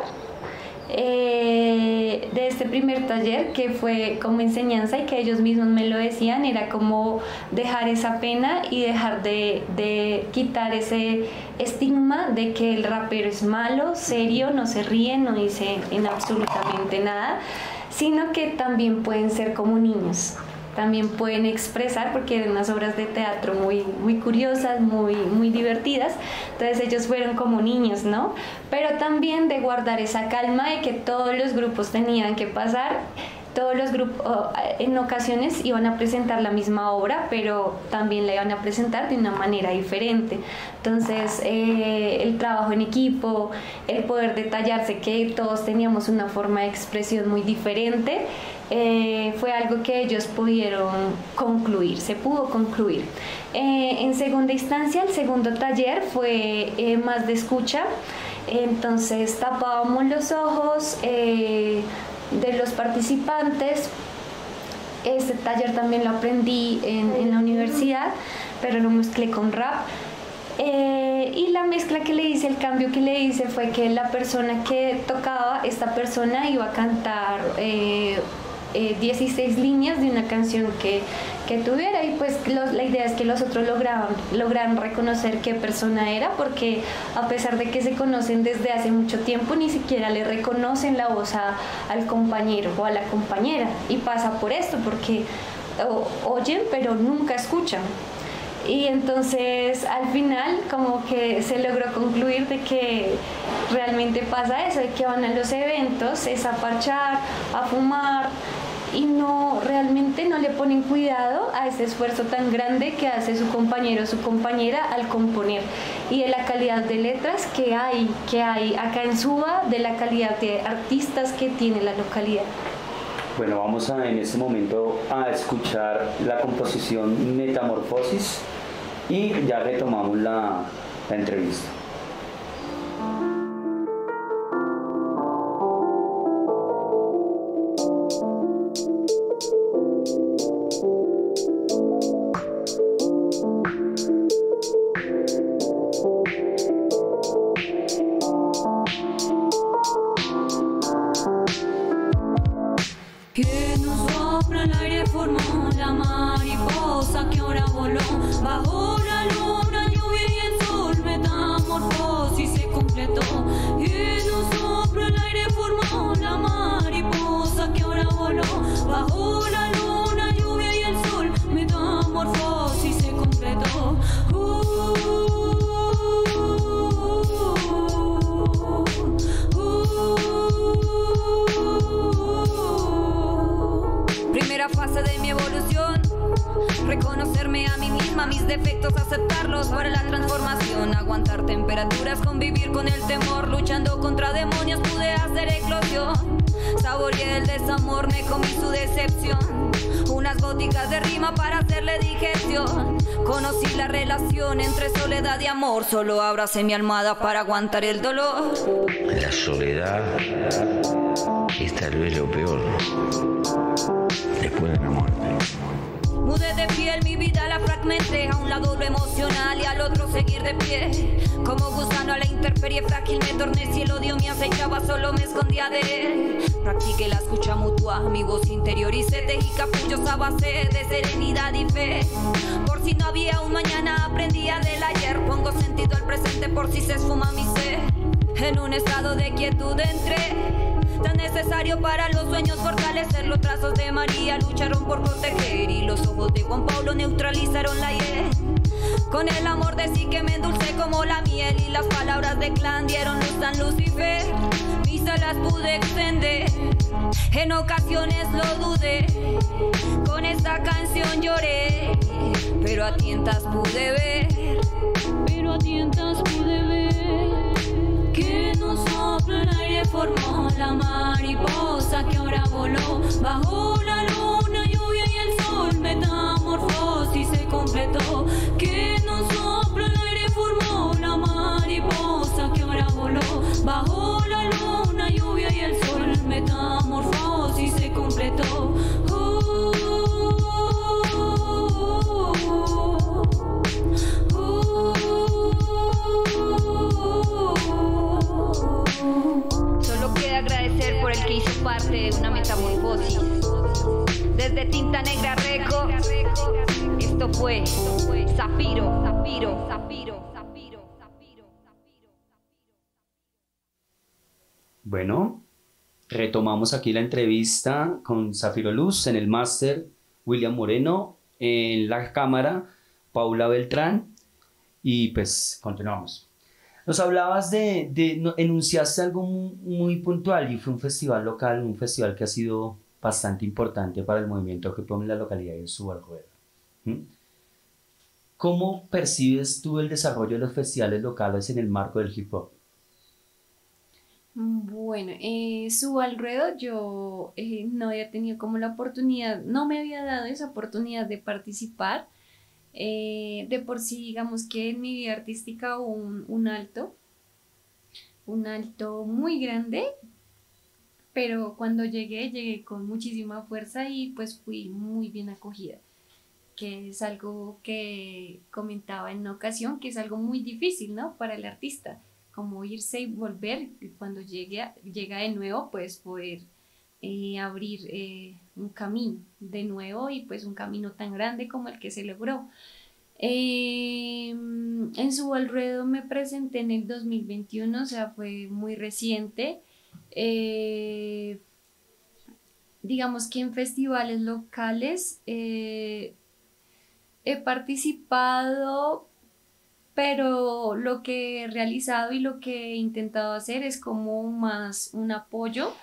Eh, de este primer taller, que fue como enseñanza y que ellos mismos me lo decían, era como dejar esa pena y dejar de, de quitar ese estigma de que el rapero es malo, serio, no se ríe, no dice en absolutamente nada, sino que también pueden ser como niños, también pueden expresar, porque eran unas obras de teatro muy, muy curiosas, muy, muy divertidas. Entonces ellos fueron como niños, ¿no? Pero también de guardar esa calma de que todos los grupos tenían que pasar, todos los grupos en ocasiones iban a presentar la misma obra, pero también la iban a presentar de una manera diferente. Entonces eh, el trabajo en equipo, el poder detallarse que todos teníamos una forma de expresión muy diferente, eh, fue algo que ellos pudieron concluir, se pudo concluir. Eh, en segunda instancia, el segundo taller fue eh, más de escucha, entonces tapábamos los ojos eh, de los participantes. Este taller también lo aprendí en, en la universidad, pero lo mezclé con rap. Eh, y la mezcla que le hice, el cambio que le hice fue que la persona que tocaba, esta persona iba a cantar eh, eh, dieciséis líneas de una canción que, que tuviera, y pues los, la idea es que los otros lograban, lograran reconocer qué persona era, porque a pesar de que se conocen desde hace mucho tiempo, ni siquiera le reconocen la voz a, al compañero o a la compañera, y pasa por esto, porque o, oyen pero nunca escuchan. Y entonces al final como que se logró concluir de que realmente pasa eso, de que van a los eventos, es a parchar, a fumar, y no realmente no le ponen cuidado a ese esfuerzo tan grande que hace su compañero o su compañera al componer, y de la calidad de letras que hay, que hay acá en Suba, de la calidad de artistas que tiene la localidad. Bueno, vamos a, en este momento a escuchar la composición Metamorfosis y ya retomamos la, la entrevista. Fase de mi evolución, reconocerme a mí misma, mis defectos, aceptarlos para la transformación, aguantar temperaturas, convivir con el temor, luchando contra demonios pude hacer eclosión, saboreé el desamor, me comí su decepción, unas góticas de rima para hacerle digestión, conocí la relación entre soledad y amor, solo abracé mi almohada para aguantar el dolor. La soledad es tal vez lo peor después de la muerte. Mudé de piel, mi vida la fragmenté, a un lado lo emocional y al otro seguir de pie. Como gusano a la intemperie frágil me torné, si el odio me acechaba solo me escondía de él. Practiqué la escucha mutua, mi voz interioricé, tejí capullos a base de serenidad y fe. Por si no había un mañana aprendía del ayer, pongo sentido al presente por si se esfuma mi ser. En un estado de quietud entré, tan necesario para los sueños fortalecer. Los trazos de María lucharon por proteger y los ojos de Juan Pablo neutralizaron la hiel. Con el amor de sí que me endulcé como la miel y las palabras de clan dieron luz a Lucifer. Mis alas pude extender, en ocasiones lo dudé, con esta canción lloré, pero a tientas pude ver, pero a tientas pude ver que nos sopla el aire, formó la mariposa que ahora voló bajo la luna, lluvia y el sol, metamorfosis se completó. Que nos sopla el aire, formó la mariposa que ahora voló bajo la luna, lluvia y el sol, metamorfosis se completó. Uh, Solo queda agradecer por el que hizo parte de una metamorfosis. Desde Tinta Negra Reco, esto fue Zafiro, Zafiro, Zafiro, Zafiro, Zafiro. Bueno, retomamos aquí la entrevista con Zafiro Luz, en el máster William Moreno, en la cámara Paula Beltrán, y pues continuamos. Nos hablabas de, de no, enunciaste algo muy, muy puntual, y fue un festival local, un festival que ha sido bastante importante para el movimiento hip hop en la localidad de Subarrueda. ¿Mm? ¿Cómo percibes tú el desarrollo de los festivales locales en el marco del hip hop? Bueno, eh, Subarrueda yo eh, no había tenido como la oportunidad, no me había dado esa oportunidad de participar. Eh, de por sí, digamos que en mi vida artística hubo un, un alto, un alto muy grande, pero cuando llegué, llegué con muchísima fuerza y pues fui muy bien acogida, que es algo que comentaba en una ocasión, que es algo muy difícil, ¿no? Para el artista, como irse y volver, y cuando llegue a, llega de nuevo, pues poder eh, abrir eh, un camino de nuevo, y pues un camino tan grande como el que se logró. Eh, en Subarrueda me presenté en el dos mil veintiuno, o sea, fue muy reciente. Eh, digamos que en festivales locales eh, he participado, pero lo que he realizado y lo que he intentado hacer es como más un apoyo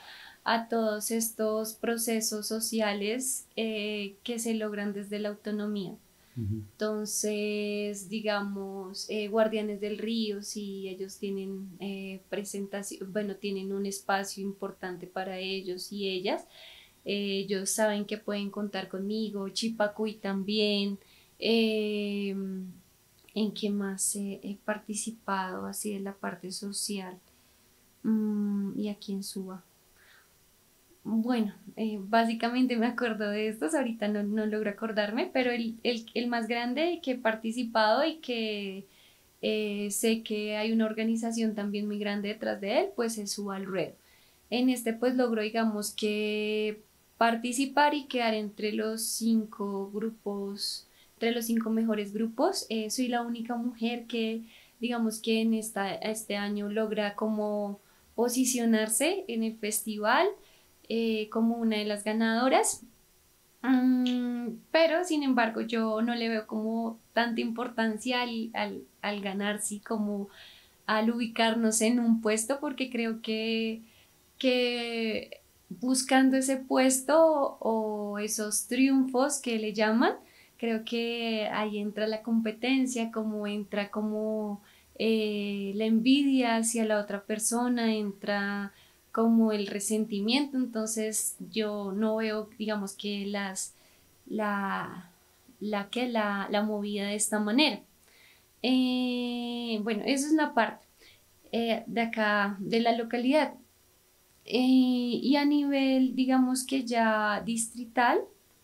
a todos estos procesos sociales eh, que se logran desde la autonomía. Uh-huh. Entonces, digamos, eh, Guardianes del Río, si ellos tienen eh, presentación, bueno, tienen un espacio importante para ellos y ellas, eh, ellos saben que pueden contar conmigo. Chipacuy también. Eh, ¿En qué más eh, he participado así de la parte social? Mm, y aquí en Suba. Bueno, eh, básicamente me acuerdo de estos, ahorita no, no logro acordarme, pero el, el, el más grande que he participado y que eh, sé que hay una organización también muy grande detrás de él, pues es Suba al Ruedo. En este pues logro, digamos, que participar y quedar entre los cinco grupos, entre los cinco mejores grupos. Eh, soy la única mujer que, digamos, que en esta, este año logra como posicionarse en el festival, Eh, como una de las ganadoras, um, pero sin embargo yo no le veo como tanta importancia al, al, al ganar, sí, como al ubicarnos en un puesto, porque creo que, que buscando ese puesto o esos triunfos que le llaman, creo que ahí entra la competencia, como entra como eh, la envidia hacia la otra persona, entra como el resentimiento. Entonces yo no veo, digamos, que las la la que la, la movida de esta manera. Eh, bueno, eso es una parte eh, de acá de la localidad, eh, y a nivel, digamos, que ya distrital,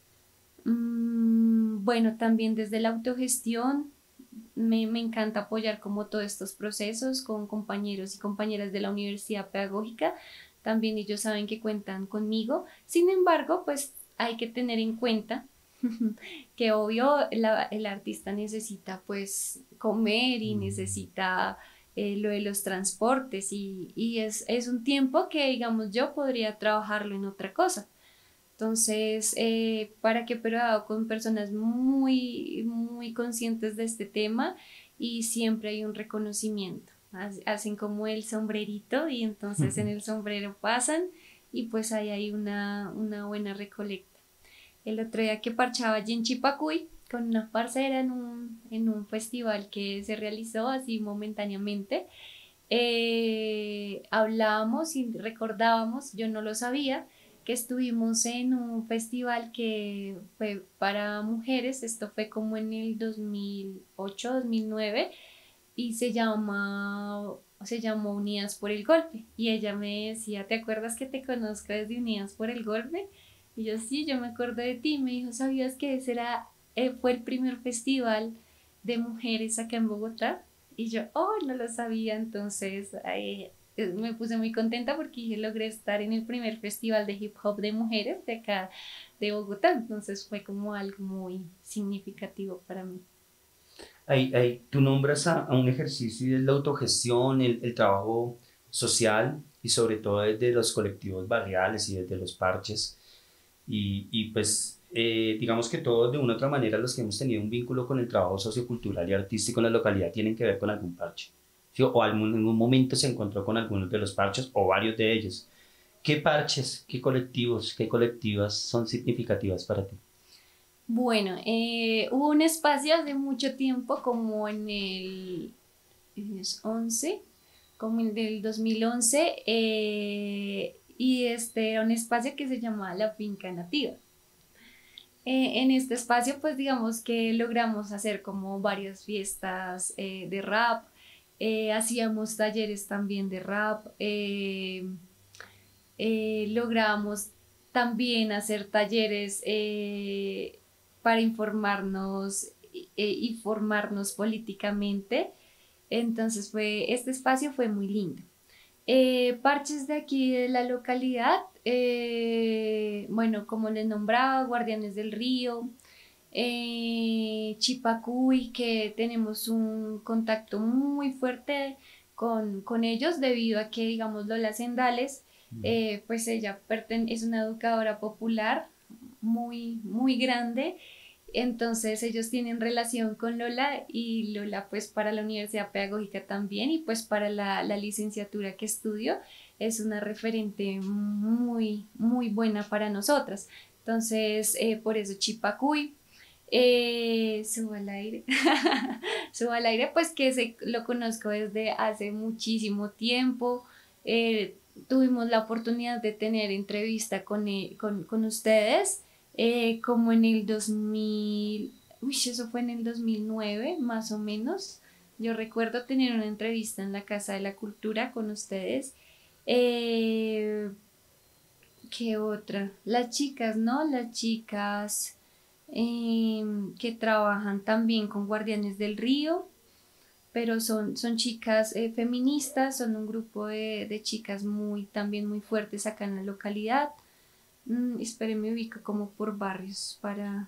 mmm, bueno, también desde la autogestión me, me encanta apoyar como todos estos procesos con compañeros y compañeras de la Universidad Pedagógica. También ellos saben que cuentan conmigo. Sin embargo, pues hay que tener en cuenta que obvio la, el artista necesita pues comer y necesita eh, lo de los transportes y, y es, es un tiempo que, digamos, yo podría trabajarlo en otra cosa. Entonces, eh, para que pero con personas muy, muy conscientes de este tema y siempre hay un reconocimiento. Hacen como el sombrerito y entonces en el sombrero pasan y pues ahí hay una, una buena recolecta. El otro día que parchaba allí en Chipacuy con una parcera en un, en un festival que se realizó así momentáneamente, eh, hablábamos y recordábamos, yo no lo sabía, que estuvimos en un festival que fue para mujeres. Esto fue como en el dos mil ocho, dos mil nueve, y se llama, se llamó Unidas por el Golpe, y ella me decía, ¿te acuerdas que te conozco desde Unidas por el Golpe? Y yo, sí, yo me acuerdo de ti. Me dijo, ¿sabías que ese era, eh, fue el primer festival de mujeres acá en Bogotá? Y yo, oh, no lo sabía. Entonces eh, me puse muy contenta porque dije, logré estar en el primer festival de hip hop de mujeres de acá de Bogotá. Entonces fue como algo muy significativo para mí. Ahí, ahí tú nombras a, a un ejercicio de la autogestión, el, el trabajo social y sobre todo desde los colectivos barriales y desde los parches. Y, y pues eh, digamos que todos de una u otra manera los que hemos tenido un vínculo con el trabajo sociocultural y artístico en la localidad tienen que ver con algún parche, ¿sí? O algún, en un momento se encontró con algunos de los parches o varios de ellos. ¿Qué parches, qué colectivos, qué colectivas son significativas para ti? Bueno, eh, hubo un espacio hace mucho tiempo, como en el once, como en el dos mil once, eh, y este era un espacio que se llamaba La Finca Nativa. Eh, en este espacio, pues digamos que logramos hacer como varias fiestas eh, de rap, eh, hacíamos talleres también de rap, eh, eh, logramos también hacer talleres eh, para informarnos eh, y formarnos políticamente. Entonces fue, este espacio fue muy lindo. Eh, parches de aquí de la localidad, eh, bueno, como les nombraba, Guardianes del Río, eh, Chipacuy, que tenemos un contacto muy fuerte con, con ellos debido a que, digamos, Lola Sendales, eh, pues ella es una educadora popular muy, muy grande, Entonces ellos tienen relación con Lola y Lola pues para la Universidad Pedagógica también y pues para la, la licenciatura que estudio es una referente muy, muy buena para nosotras. Entonces eh, por eso Chipacuy. Eh, Subo al aire, Subo al aire, pues que se, lo conozco desde hace muchísimo tiempo. Eh, tuvimos la oportunidad de tener entrevista con, eh, con, con ustedes, eh, como en el dos mil, uy, eso fue en el dos mil nueve, más o menos. Yo recuerdo tener una entrevista en la Casa de la Cultura con ustedes. Eh, ¿Qué otra? Las chicas, ¿no? Las chicas eh, que trabajan también con Guardianes del Río, pero son, son chicas eh, feministas, son un grupo de, de chicas muy, también muy fuertes acá en la localidad. Mm, esperen, me ubico como por barrios para...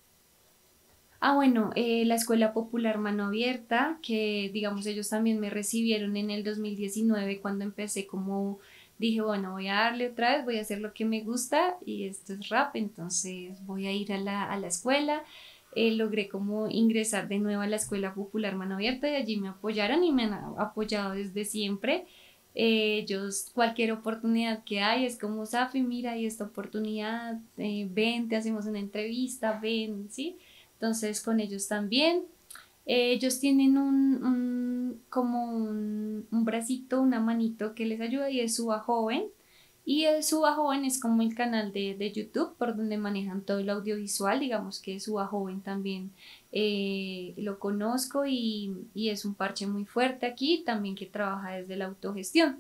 Ah, bueno, eh, la Escuela Popular Mano Abierta, que digamos ellos también me recibieron en el dos mil diecinueve cuando empecé como... Dije, bueno, voy a darle otra vez, voy a hacer lo que me gusta y esto es rap, entonces voy a ir a la, a la escuela. Eh, logré como ingresar de nuevo a la Escuela Popular Mano Abierta y allí me apoyaron y me han apoyado desde siempre. Eh, ellos, cualquier oportunidad que hay, es como, Safi, mira, hay esta oportunidad, eh, ven, te hacemos una entrevista, ven, ¿sí? Entonces con ellos también. Eh, ellos tienen un, un como un, un bracito, una manito que les ayuda y es Suba Joven. Y el Suba Joven es como el canal de, de YouTube por donde manejan todo el audiovisual. Digamos que Suba Joven también eh, lo conozco y, y es un parche muy fuerte aquí, también que trabaja desde la autogestión.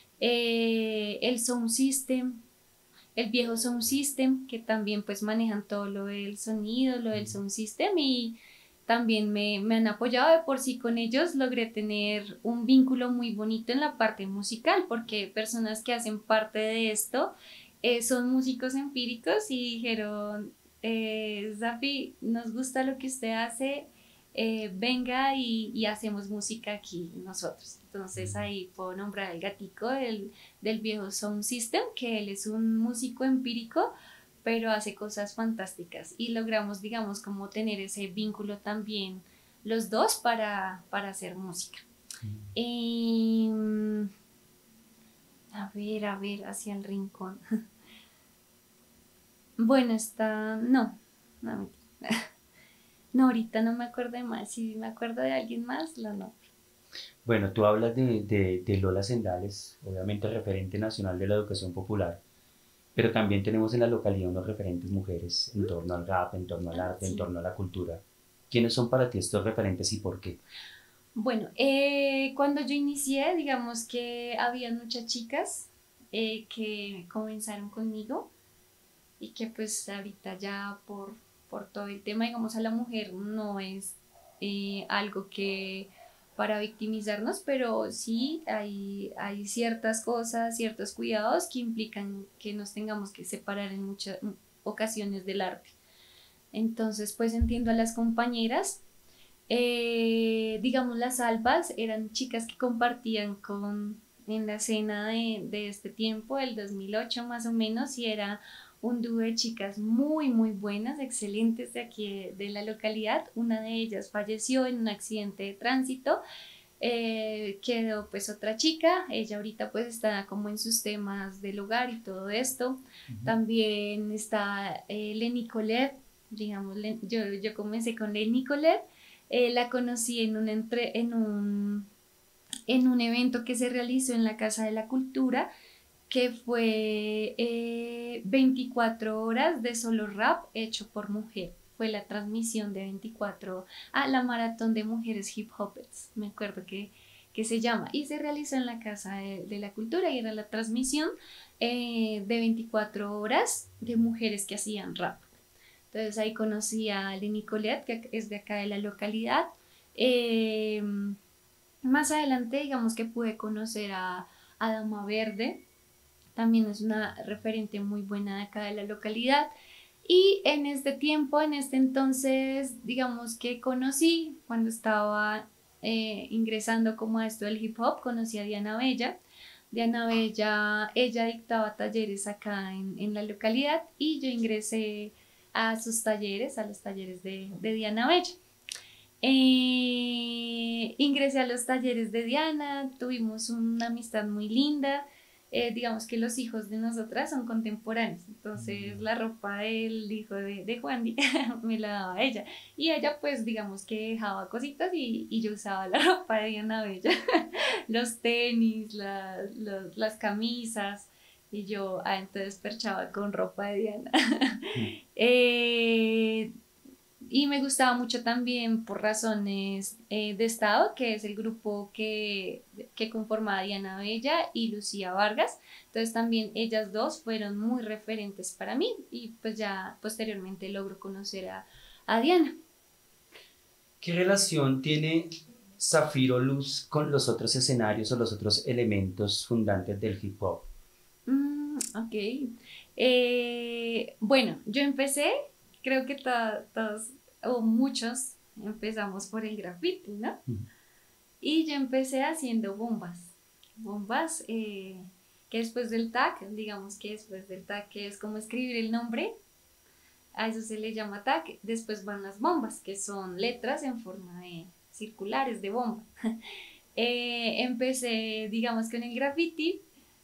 Eh, el Sound System, el viejo Sound System, que también pues manejan todo lo del sonido, lo del Sound System y también me, me han apoyado. De por sí con ellos logré tener un vínculo muy bonito en la parte musical, porque personas que hacen parte de esto eh, son músicos empíricos y dijeron, eh, Safi, nos gusta lo que usted hace, eh, venga y, y hacemos música aquí nosotros. Entonces ahí puedo nombrar al gatico del, del viejo Sound System, que él es un músico empírico, pero hace cosas fantásticas y logramos, digamos, como tener ese vínculo también los dos para, para hacer música. Mm. Eh, a ver, a ver, hacia el rincón. Bueno, está... No, no, no, ahorita no me acuerdo de más. Si me acuerdo de alguien más, lo no. Bueno, tú hablas de, de, de Lola Sendales, obviamente referente nacional de la educación popular. Pero también tenemos en la localidad unos referentes mujeres en torno al rap, en torno al arte, sí, en torno a la cultura. ¿Quiénes son para ti estos referentes y por qué? Bueno, eh, cuando yo inicié, digamos que había muchas chicas eh, que comenzaron conmigo y que pues ahorita ya por, por todo el tema, digamos, a la mujer no es eh, algo que... para victimizarnos, pero sí hay, hay ciertas cosas, ciertos cuidados que implican que nos tengamos que separar en muchas ocasiones del arte. Entonces, pues entiendo a las compañeras. Eh, digamos, las albas eran chicas que compartían con, en la escena de, de este tiempo, el dos mil ocho más o menos, y era un dúo de chicas muy, muy buenas, excelentes de aquí de la localidad. Una de ellas falleció en un accidente de tránsito, eh, quedó pues otra chica, ella ahorita pues está como en sus temas del hogar y todo esto. Uh-huh. También está eh, Lenny Colette, digamos, yo, yo comencé con Lenny Colette, eh, la conocí en un, entre, en, un, en un evento que se realizó en la Casa de la Cultura, que fue eh, veinticuatro horas de solo rap hecho por mujer. Fue la transmisión de veinticuatro, ah, la maratón de mujeres hip hopers, me acuerdo que, que se llama, y se realizó en la Casa de, de la Cultura y era la transmisión eh, de veinticuatro horas de mujeres que hacían rap. Entonces ahí conocí a Lenny Colette, que es de acá de la localidad. Eh, más adelante, digamos que pude conocer a, a Dama Verde, también es una referente muy buena de acá de la localidad. Y en este tiempo, en este entonces, digamos que conocí, cuando estaba eh, ingresando como a esto del hip hop, conocí a Diana Bella. Diana Bella, ella dictaba talleres acá en, en la localidad y yo ingresé a sus talleres, a los talleres de, de Diana Bella. Eh, ingresé a los talleres de Diana, tuvimos una amistad muy linda. Eh, digamos que los hijos de nosotras son contemporáneos, entonces la ropa del hijo de, de Juan me la daba ella, y ella pues digamos que dejaba cositas y, y yo usaba la ropa de Diana Bella, los tenis, la, los, las camisas, y yo ah, entonces perchaba con ropa de Diana. eh, Y me gustaba mucho también por razones eh, de Estado, que es el grupo que, que conformaba Diana Bella y Lucía Vargas. Entonces también ellas dos fueron muy referentes para mí y pues ya posteriormente logro conocer a, a Diana. ¿Qué relación tiene Zafiro Luz con los otros escenarios o los otros elementos fundantes del hip hop? Mm, ok. Eh, bueno, yo empecé, creo que to- todos o muchos empezamos por el graffiti, ¿no? Uh-huh. Y yo empecé haciendo bombas, bombas eh, que después del tag, digamos que después del tag, que es como escribir el nombre, a eso se le llama tag. Después van las bombas, que son letras en forma de circulares de bomba. eh, empecé, digamos, con el graffiti.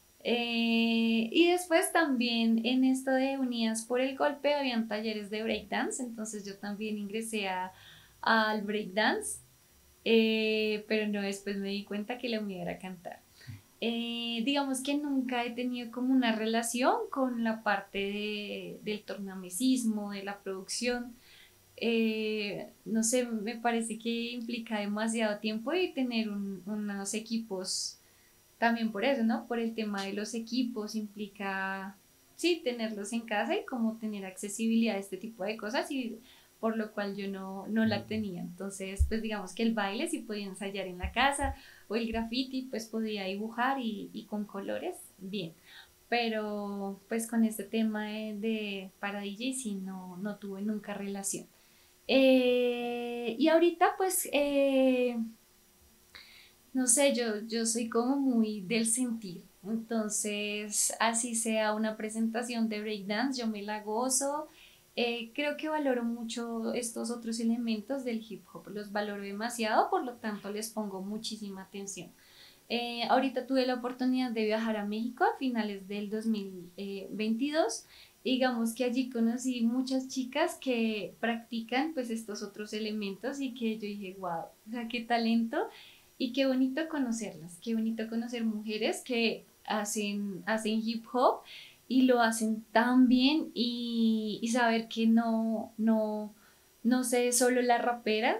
Eh, y después también en esto de Unidas por el Golpe habían talleres de breakdance, entonces yo también ingresé a, al breakdance, eh, pero no, después me di cuenta que lo mío era cantar. Eh, digamos que nunca he tenido como una relación con la parte de, del tornamesismo, de la producción. Eh, no sé, me parece que implica demasiado tiempo y tener un, unos equipos. También por eso, ¿no? Por el tema de los equipos implica, sí, tenerlos en casa y como tener accesibilidad a este tipo de cosas, y por lo cual yo no, no la tenía. Entonces, pues digamos que el baile sí podía ensayar en la casa, o el graffiti pues podía dibujar y, y con colores, bien. Pero pues con este tema de, de para D J sí no, no tuve nunca relación. Eh, y ahorita pues... Eh, No sé, yo, yo soy como muy del sentir, entonces así sea una presentación de breakdance, yo me la gozo. Eh, creo que valoro mucho estos otros elementos del hip hop, los valoro demasiado, por lo tanto les pongo muchísima atención. Eh, ahorita tuve la oportunidad de viajar a México a finales del dos mil veintidós. Digamos que allí conocí muchas chicas que practican pues estos otros elementos y que yo dije, wow, o sea, qué talento. Y qué bonito conocerlas, qué bonito conocer mujeres que hacen, hacen hip hop y lo hacen tan bien, y, y saber que no, no, no sé, solo la rapera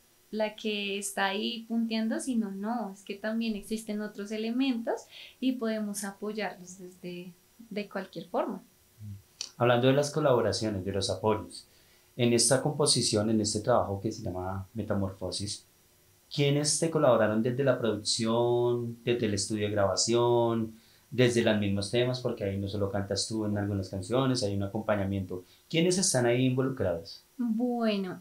la que está ahí punteando, sino no, es que también existen otros elementos y podemos apoyarlos desde de cualquier forma. Hablando de las colaboraciones, de los apoyos, en esta composición, en este trabajo que se llama Metamorfosis, ¿quiénes te colaboraron desde la producción, desde el estudio de grabación, desde los mismos temas? Porque ahí no solo cantas tú en algunas canciones, hay un acompañamiento. ¿Quiénes están ahí involucrados? Bueno,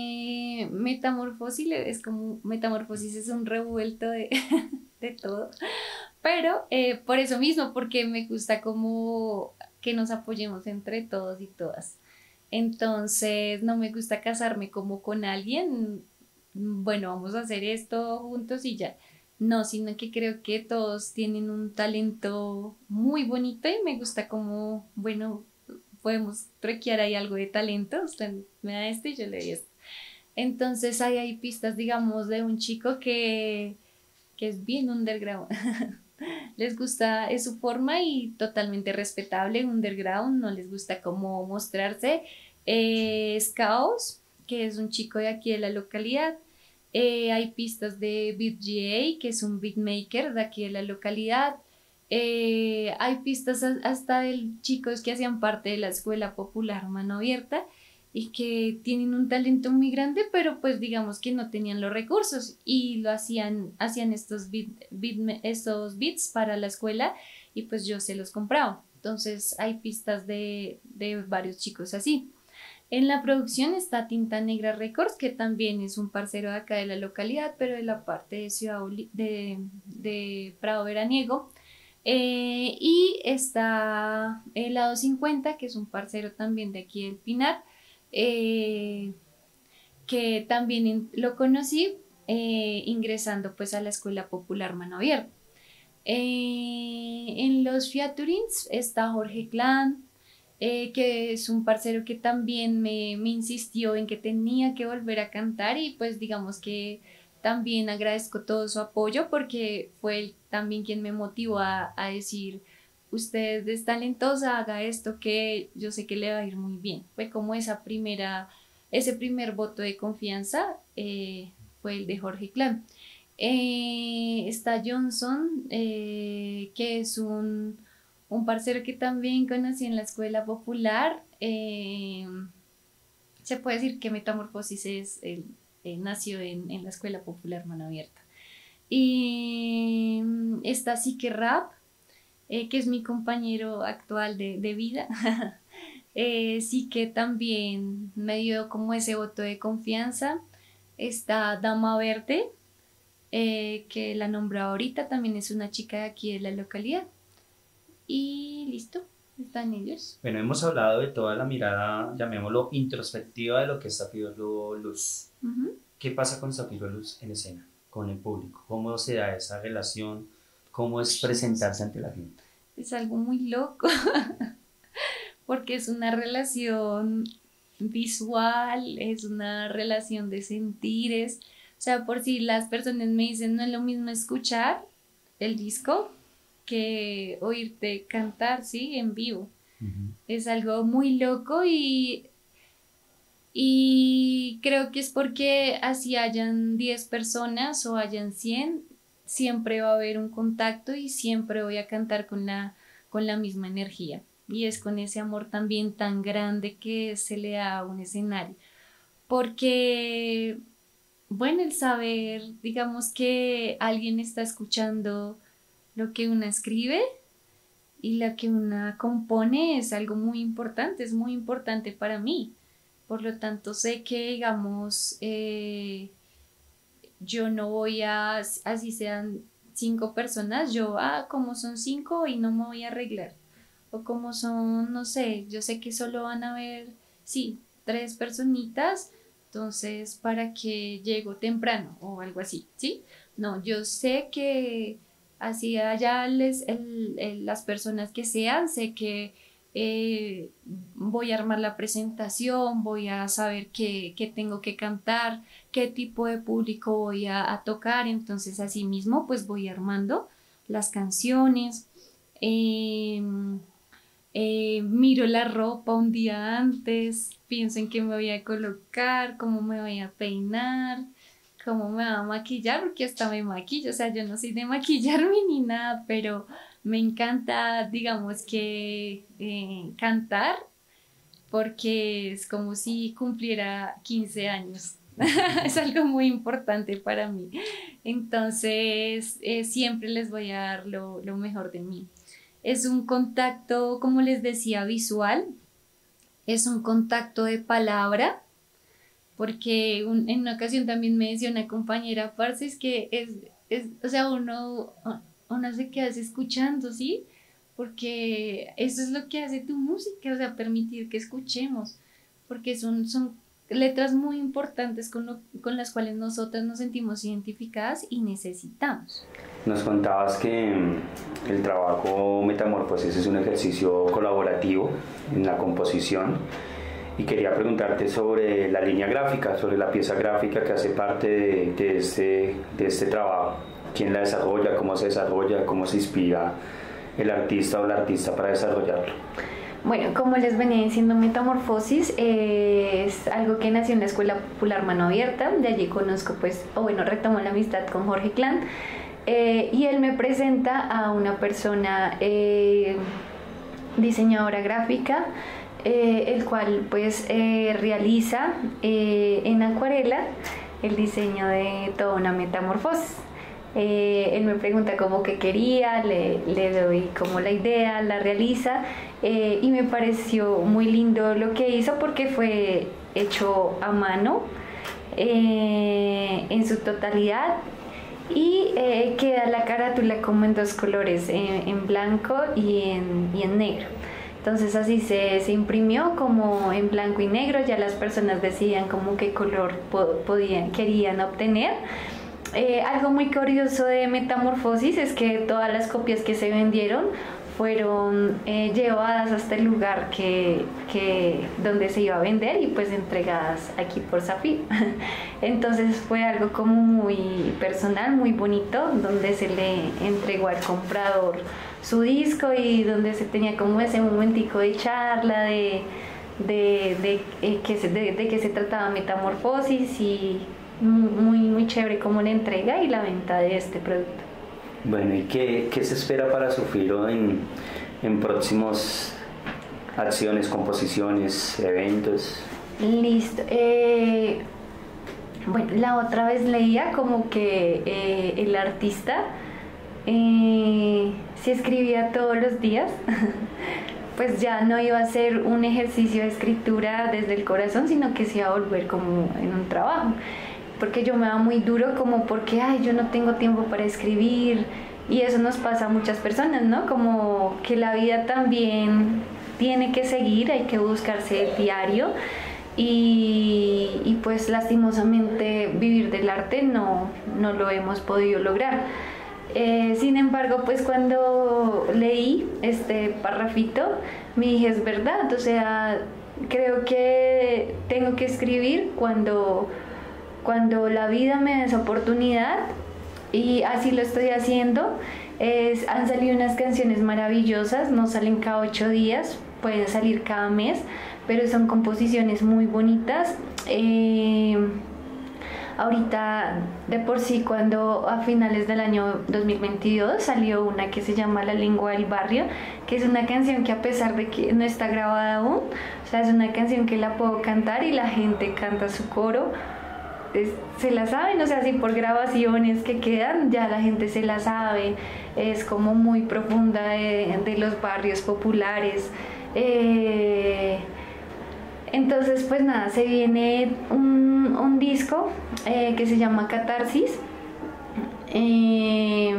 eh, Metamorfosis es como, Metamorfosis es un revuelto de, de todo, pero eh, por eso mismo, porque me gusta como que nos apoyemos entre todos y todas. Entonces, no me gusta casarme como con alguien, bueno, vamos a hacer esto juntos y ya. No, sino que creo que todos tienen un talento muy bonito y me gusta como, bueno, podemos truquear ahí algo de talento, usted me da esto y yo le doy esto. Entonces ahí hay pistas, digamos, de un chico que, que es bien underground. Les gusta, es su forma y totalmente respetable, underground, no les gusta cómo mostrarse. Eh, es Caos, que es un chico de aquí de la localidad. Eh, hay pistas de Beat G A, que es un beatmaker de aquí de la localidad. Eh, hay pistas hasta de chicos que hacían parte de la Escuela Popular Mano Abierta y que tienen un talento muy grande, pero pues digamos que no tenían los recursos y lo hacían, hacían estos, beat, beat, estos beats para la escuela y pues yo se los compraba. Entonces hay pistas de, de varios chicos así. En la producción está Tinta Negra Records, que también es un parcero de acá de la localidad, pero de la parte de Ciudad de, de Prado Veraniego. Eh, y está el Lado cincuenta, que es un parcero también de aquí del Pinar. eh, que también lo conocí eh, ingresando pues a la Escuela Popular Mano Abierta. Eh, en los featurings está Jorge Clan, eh, que es un parcero que también me, me insistió en que tenía que volver a cantar, y pues digamos que también agradezco todo su apoyo, porque fue él también quien me motivó a, a decir: usted es talentosa, haga esto que yo sé que le va a ir muy bien. Fue como esa primera, ese primer voto de confianza, eh, fue el de Jorge Clan. Eh, está Johnson, eh, que es un, un parcero que también conocí en la Escuela Popular. Eh, se puede decir que Metamorfosis es el, eh, nació en, en la Escuela Popular Mano Abierta. Y está Psique Rap, eh, que es mi compañero actual de, de vida. eh, sí que también me dio como ese voto de confianza. Está Dama Verde, Eh, que la nombró ahorita, también es una chica de aquí de la localidad. Y listo, están ellos. Bueno, hemos hablado de toda la mirada, llamémoslo, introspectiva de lo que es Zafiro Luz. Uh-huh. ¿Qué pasa con Zafiro Luz en escena, con el público? ¿Cómo se da esa relación? ¿Cómo es presentarse ante la gente? Es algo muy loco, porque es una relación visual, es una relación de sentires. O sea, por si las personas me dicen, no es lo mismo escuchar el disco que oírte cantar, ¿sí? En vivo. Uh-huh. Es algo muy loco, y, y creo que es porque así hayan diez personas o hayan cien, siempre va a haber un contacto y siempre voy a cantar con la, con la misma energía. Y es con ese amor también tan grande que se le da a un escenario. Porque... bueno, el saber, digamos, que alguien está escuchando lo que una escribe y lo que una compone es algo muy importante, es muy importante para mí. Por lo tanto, sé que, digamos, eh, yo no voy a, así sean cinco personas, yo, ah, como son cinco y no me voy a arreglar. O como son, no sé, yo sé que solo van a haber, sí, tres personitas, entonces, ¿para qué llego temprano? O algo así, ¿sí? No, yo sé que así allá les, el, el, las personas que sean, sé que eh, voy a armar la presentación, voy a saber qué, qué tengo que cantar, qué tipo de público voy a, a tocar. Entonces, así mismo, pues voy armando las canciones. Eh, Eh, miro la ropa un día antes, pienso en qué me voy a colocar, cómo me voy a peinar, cómo me voy a maquillar, porque hasta me maquillo. O sea, yo no soy de maquillarme ni nada, pero me encanta, digamos que eh, cantar, porque es como si cumpliera quince años. Es algo muy importante para mí. Entonces, eh, siempre les voy a dar lo, lo mejor de mí. Es un contacto, como les decía, visual. Es un contacto de palabra, porque un, en una ocasión también me decía una compañera, parce, es que es, es, o sea, uno, uno se queda escuchando, ¿sí? Porque eso es lo que hace tu música, o sea, permitir que escuchemos, porque son, son letras muy importantes con, lo, con las cuales nosotras nos sentimos identificadas y necesitamos. Nos contabas que el trabajo Metamorfosis es un ejercicio colaborativo en la composición, y quería preguntarte sobre la línea gráfica, sobre la pieza gráfica que hace parte de, de, este, de este trabajo. ¿Quién la desarrolla? ¿Cómo se desarrolla? ¿Cómo se inspira el artista o la artista para desarrollarlo? Bueno, como les venía diciendo, Metamorfosis eh, es algo que nació en la Escuela Popular Mano Abierta. De allí conozco, pues, o bueno, retomo la amistad con Jorge Clan, eh, y él me presenta a una persona eh, diseñadora gráfica, eh, el cual pues eh, realiza eh, en acuarela el diseño de toda una metamorfosis. Eh, él me pregunta cómo que quería, le, le doy como la idea, la realiza, eh, y me pareció muy lindo lo que hizo, porque fue hecho a mano eh, en su totalidad, y eh, queda la carátula como en dos colores, en, en blanco y en, y en negro. Entonces así se, se imprimió como en blanco y negro, ya las personas decidían como qué color po podían, querían obtener. Eh, algo muy curioso de Metamorfosis es que todas las copias que se vendieron fueron eh, llevadas hasta el lugar que, que, donde se iba a vender y pues entregadas aquí por Zafiro. Entonces fue algo como muy personal, muy bonito, donde se le entregó al comprador su disco y donde se tenía como ese momentico de charla de, de, de, eh, que, se, de, de que se trataba Metamorfosis, y muy, muy chévere como la entrega y la venta de este producto. Bueno, ¿y qué, qué se espera para Zafiro en, en próximos acciones, composiciones, eventos? Listo. Eh, bueno, la otra vez leía como que eh, el artista, eh, si escribía todos los días, pues ya no iba a ser un ejercicio de escritura desde el corazón, sino que se iba a volver como en un trabajo. Porque yo me va muy duro como porque, ay, yo no tengo tiempo para escribir, y eso nos pasa a muchas personas, ¿no? Como que la vida también tiene que seguir, hay que buscarse el diario, y, y pues lastimosamente vivir del arte no, no lo hemos podido lograr. Eh, sin embargo, pues cuando leí este parrafito, me dije, es verdad, o sea, creo que tengo que escribir cuando... cuando la vida me da esa oportunidad, y así lo estoy haciendo. Es, han salido unas canciones maravillosas, no salen cada ocho días, pueden salir cada mes, pero son composiciones muy bonitas. Eh, ahorita, de por sí, cuando a finales del año dos mil veintidós salió una que se llama La Lengua del Barrio, que es una canción que, a pesar de que no está grabada aún, o sea, es una canción que la puedo cantar y la gente canta su coro. Es, se la saben, o sea, si por grabaciones que quedan ya la gente se la sabe, es como muy profunda de, de los barrios populares. Eh, entonces pues nada, se viene un, un disco eh, que se llama Catarsis, eh,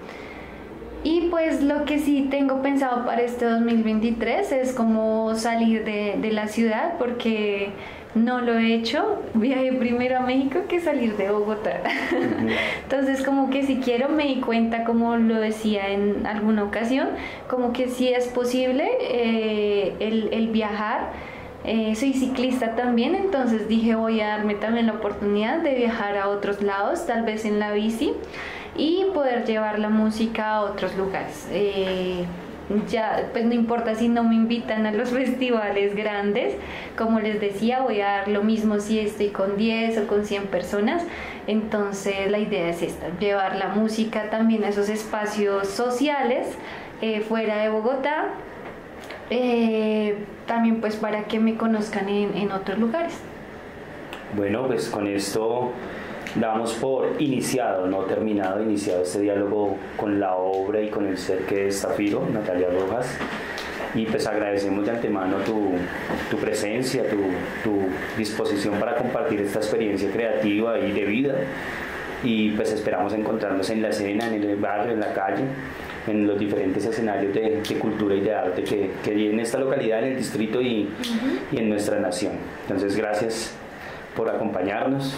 y pues lo que sí tengo pensado para este dos mil veintitrés es como salir de, de la ciudad, porque no lo he hecho. Viajé primero a México que salir de Bogotá. Uh-huh. Entonces como que si quiero, me di cuenta, como lo decía en alguna ocasión, como que sí es posible eh, el, el viajar. Eh, soy ciclista también, entonces dije, voy a darme también la oportunidad de viajar a otros lados, tal vez en la bici, y poder llevar la música a otros lugares. Eh, ya pues no importa si no me invitan a los festivales grandes, como les decía, voy a dar lo mismo si estoy con diez o con cien personas. Entonces la idea es esta, llevar la música también a esos espacios sociales eh, fuera de Bogotá, eh, también pues para que me conozcan en, en otros lugares. Bueno, pues con esto damos por iniciado, no terminado, iniciado este diálogo con la obra y con el ser que es Zafiro, Natalia Rojas, y pues agradecemos de antemano tu, tu presencia, tu, tu disposición para compartir esta experiencia creativa y de vida, y pues esperamos encontrarnos en la escena, en el barrio, en la calle, en los diferentes escenarios de, de cultura y de arte que, que hay en esta localidad, en el distrito y, uh-huh. y en nuestra nación. Entonces, gracias por acompañarnos.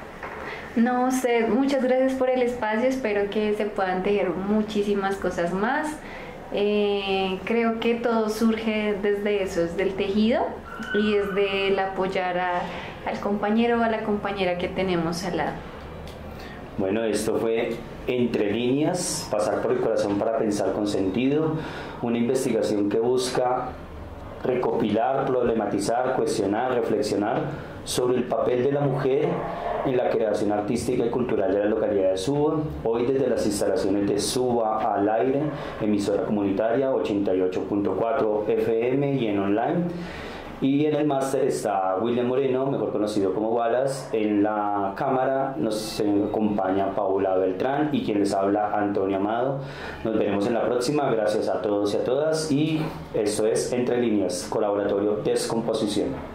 No sé, muchas gracias por el espacio, espero que se puedan tejer muchísimas cosas más. Eh, creo que todo surge desde eso, es del tejido y es del apoyar a, al compañero o a la compañera que tenemos al lado. Bueno, esto fue Entre Líneas, pasar por el corazón para pensar con sentido, una investigación que busca recopilar, problematizar, cuestionar, reflexionar sobre el papel de la mujer en la creación artística y cultural de la localidad de Suba, hoy desde las instalaciones de Suba al Aire, emisora comunitaria ochenta y ocho punto cuatro F M y en online. Y en el máster está William Moreno, mejor conocido como Wallace. En la cámara nos acompaña Paula Beltrán y quien les habla, Antonio Amado. Nos veremos en la próxima. Gracias a todos y a todas. Y esto es Entre Líneas, Colaboratorio Descomposición.